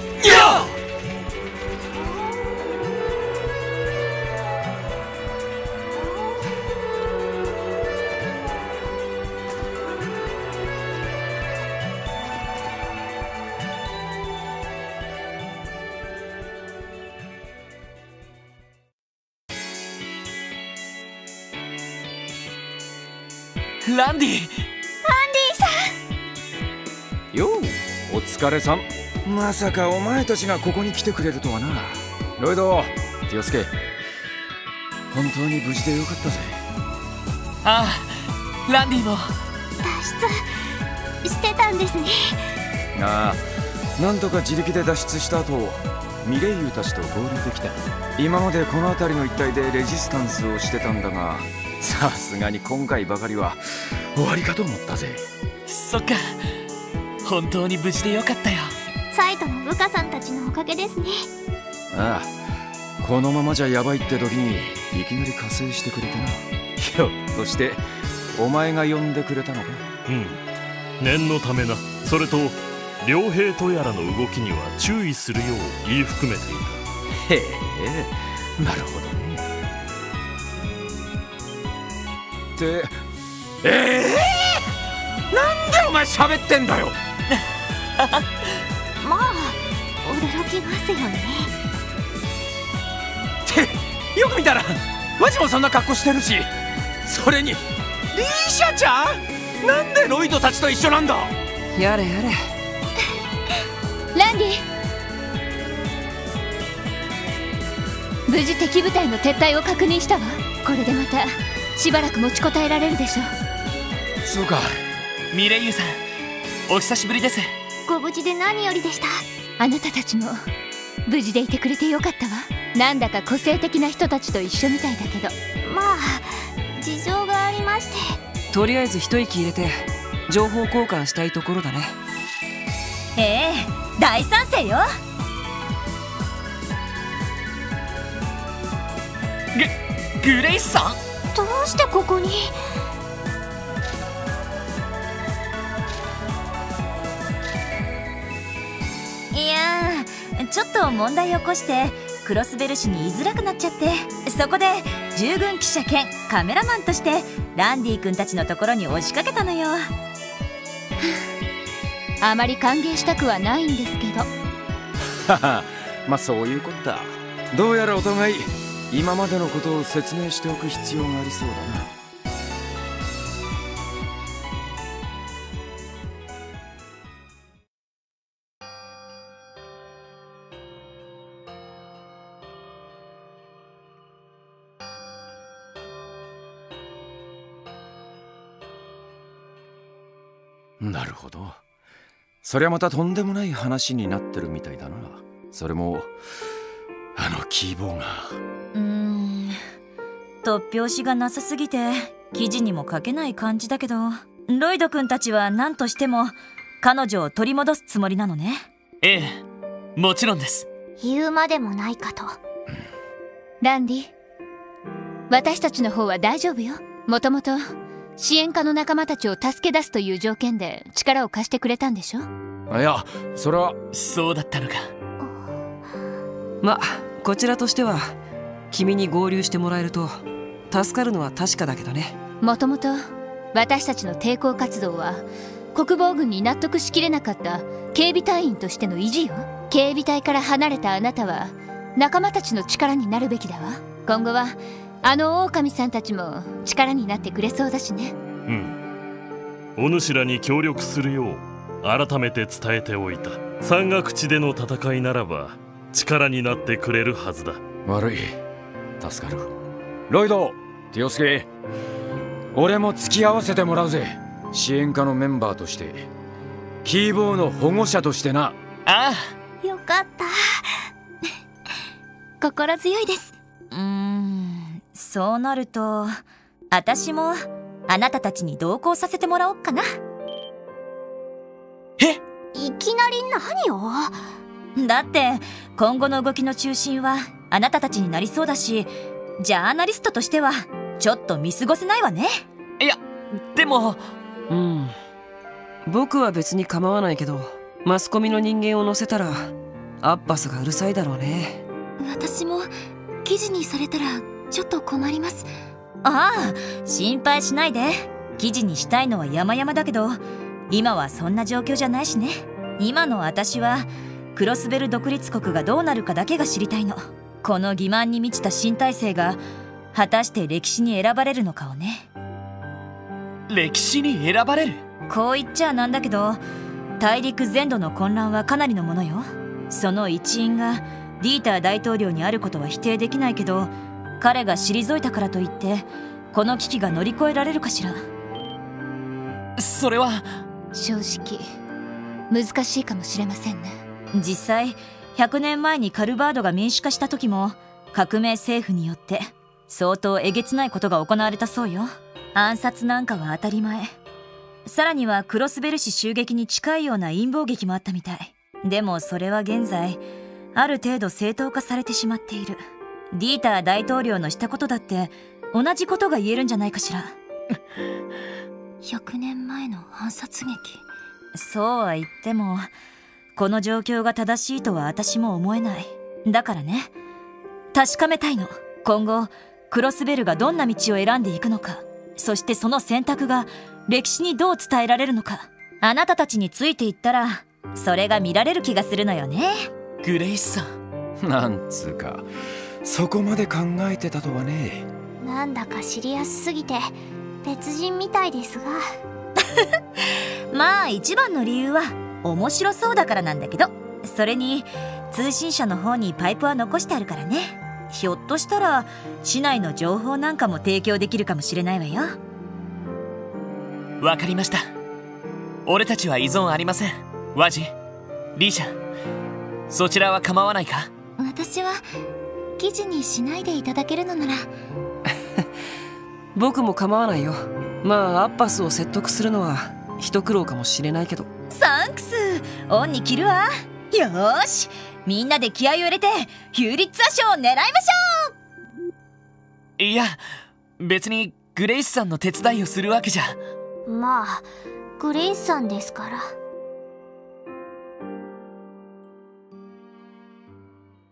Speaker 2: ランディ。
Speaker 14: ランディさ
Speaker 17: ん。よう、お疲れさん。まさかお前たちがここに来てくれるとはな。ロイド、ティオスケ、本当に無事でよかったぜ。
Speaker 2: ああ、ランディも
Speaker 14: 脱出してたんですね。
Speaker 17: ああ、なんとか自力で脱出した後、ミレイユたちと合流できた。今までこの辺りの一帯でレジスタンスをしてたんだが、さすがに今回ばかりは終わりかと思ったぜ。
Speaker 2: そっか、本当に無事でよかったよ。
Speaker 14: サイトの部下さんたちのおかげですね。
Speaker 17: ああ、このままじゃやばいって時にいきなり加勢してくれてな。ひょっとしてお前が呼んでくれたのか。
Speaker 5: うん、念のためな。それと両兵とやらの動きには注意するよう言い含めていた。
Speaker 17: へえ、なるほどね。ってええー、なんでお前喋ってんだよ。
Speaker 14: まあ驚きますよね。
Speaker 17: ってよく見たらマジもそんな格好してるし、それにリーシャちゃんなんでロイドたちと一緒なんだ。
Speaker 4: やれやれ。
Speaker 7: ランディ、無事敵部隊の撤退を確認したわ。これでまたしばらく持ちこたえられるでしょ。
Speaker 17: そうか。
Speaker 2: ミレイユさん、お久しぶりです。
Speaker 14: ご無事で何よりでした。
Speaker 7: あなたたちも無事でいてくれてよかったわ。なんだか個性的な人たちと一緒みたいだけど。
Speaker 14: まあ事情がありまして。
Speaker 4: とりあえず一息入れて情報交換したいところだね。
Speaker 7: ええ、大賛成よ。
Speaker 2: グレイスさん、
Speaker 14: どうしてここに？
Speaker 1: いやー、ちょっと問題起こしてクロスベル市に言いづらくなっちゃって、そこで従軍記者兼カメラマンとしてランディ君たちのところに押しかけたのよ。
Speaker 18: あまり歓迎したくはないんですけど。
Speaker 17: はは、まあそういうこった。どうやらお互い今までのことを説明しておく必要がありそうだな。なるほど。そりゃまたとんでもない話になってるみたいだな。それもあのキーボーが。
Speaker 1: うーん、突拍子がなさすぎて記事にも書けない感じだけど、ロイド君たちは何としても彼女を取り戻すつもりなのね。
Speaker 2: ええ、もちろんです。
Speaker 14: 言うまでもないかと。
Speaker 18: ランディ、私たちの方は大丈夫よ。もともと支援家の仲間たちを助け出すという条件で力を貸してくれたんでしょ。
Speaker 17: いや、それは。
Speaker 2: そうだったのか。
Speaker 4: ま、こちらとしては君に合流してもらえると助かるのは確かだけどね。
Speaker 18: もともと私たちの抵抗活動は国防軍に納得しきれなかった警備隊員としての意地よ。警備隊から離れたあなたは仲間たちの力になるべきだわ。今後はあの狼さんたちも力になってくれそうだしね。
Speaker 5: うん。お主らに協力するよう改めて伝えておいた。山岳地での戦いならば力になってくれるはずだ。
Speaker 17: 悪い、助かる。ロイド、ティオスケ、俺も付き合わせてもらうぜ。支援課のメンバーとして、キーボーの保護者としてな。
Speaker 2: あ
Speaker 14: あ、よかった。心強いです。
Speaker 1: うーん、そうなると私もあなたたちに同行させてもらおっかな。
Speaker 2: え？
Speaker 14: いきなり何を？
Speaker 1: だって今後の動きの中心はあなたたちになりそうだし、ジャーナリストとしてはちょっと見過ごせないわね。
Speaker 2: いや、でも。
Speaker 4: うん、僕は別に構わないけど、マスコミの人間を乗せたらアッパスがうるさいだろうね。
Speaker 14: 私も記事にされたらちょっと困ります。
Speaker 1: ああ、心配しないで。記事にしたいのは山々だけど、今はそんな状況じゃないしね。今の私はクロスベル独立国がどうなるかだけが知りたいの。この欺瞞に満ちた新体制が果たして歴史に選ばれるのかをね。
Speaker 2: 歴史に選ばれる？
Speaker 1: こう言っちゃなんだけど、大陸全土の混乱はかなりのものよ。その一因がディーター大統領にあることは否定できないけど、彼が退いたからといってこの危機が乗り越えられるかしら。
Speaker 2: それは
Speaker 18: 正直難しいかもしれませんね。
Speaker 1: 実際ひゃくねんまえにカルバードが民主化した時も革命政府によって相当えげつないことが行われたそうよ。暗殺なんかは当たり前。さらにはクロスベル市襲撃に近いような陰謀劇もあったみたい。でもそれは現在ある程度正当化されてしまっている。ディーター大統領のしたことだって同じことが言えるんじゃないかしら。
Speaker 14: ひゃくねんまえの暗殺劇。
Speaker 1: そうは言ってもこの状況が正しいとは私も思えない。だからね、確かめたいの。今後クロスベルがどんな道を選んでいくのか、そしてその選択が歴史にどう伝えられるのか。あなたたちについていったらそれが見られる気がするのよね。
Speaker 2: グレイスさ
Speaker 17: ん、なんつうかそこまで考えてたとはね。
Speaker 14: なんだか知りやすすぎて別人みたいですが
Speaker 1: まあ一番の理由は面白そうだからなんだけど、それに通信社の方にパイプは残してあるからね。ひょっとしたら市内の情報なんかも提供できるかもしれないわよ。
Speaker 2: わかりました。俺たちは依存ありません。ワジ、リーシャ、そちらは構わないか？
Speaker 14: 私は記事にしないでいただけるのなら
Speaker 4: 僕も構わないよ。まあアッパスを説得するのは一苦労かもしれないけど。
Speaker 1: サンクス、オンに着るわ。よーし、みんなで気合を入れてヒューリッツァ賞を狙いましょう。
Speaker 2: いや、別にグレイスさんの手伝いをするわけじゃ。
Speaker 14: まあグレイスさんですから。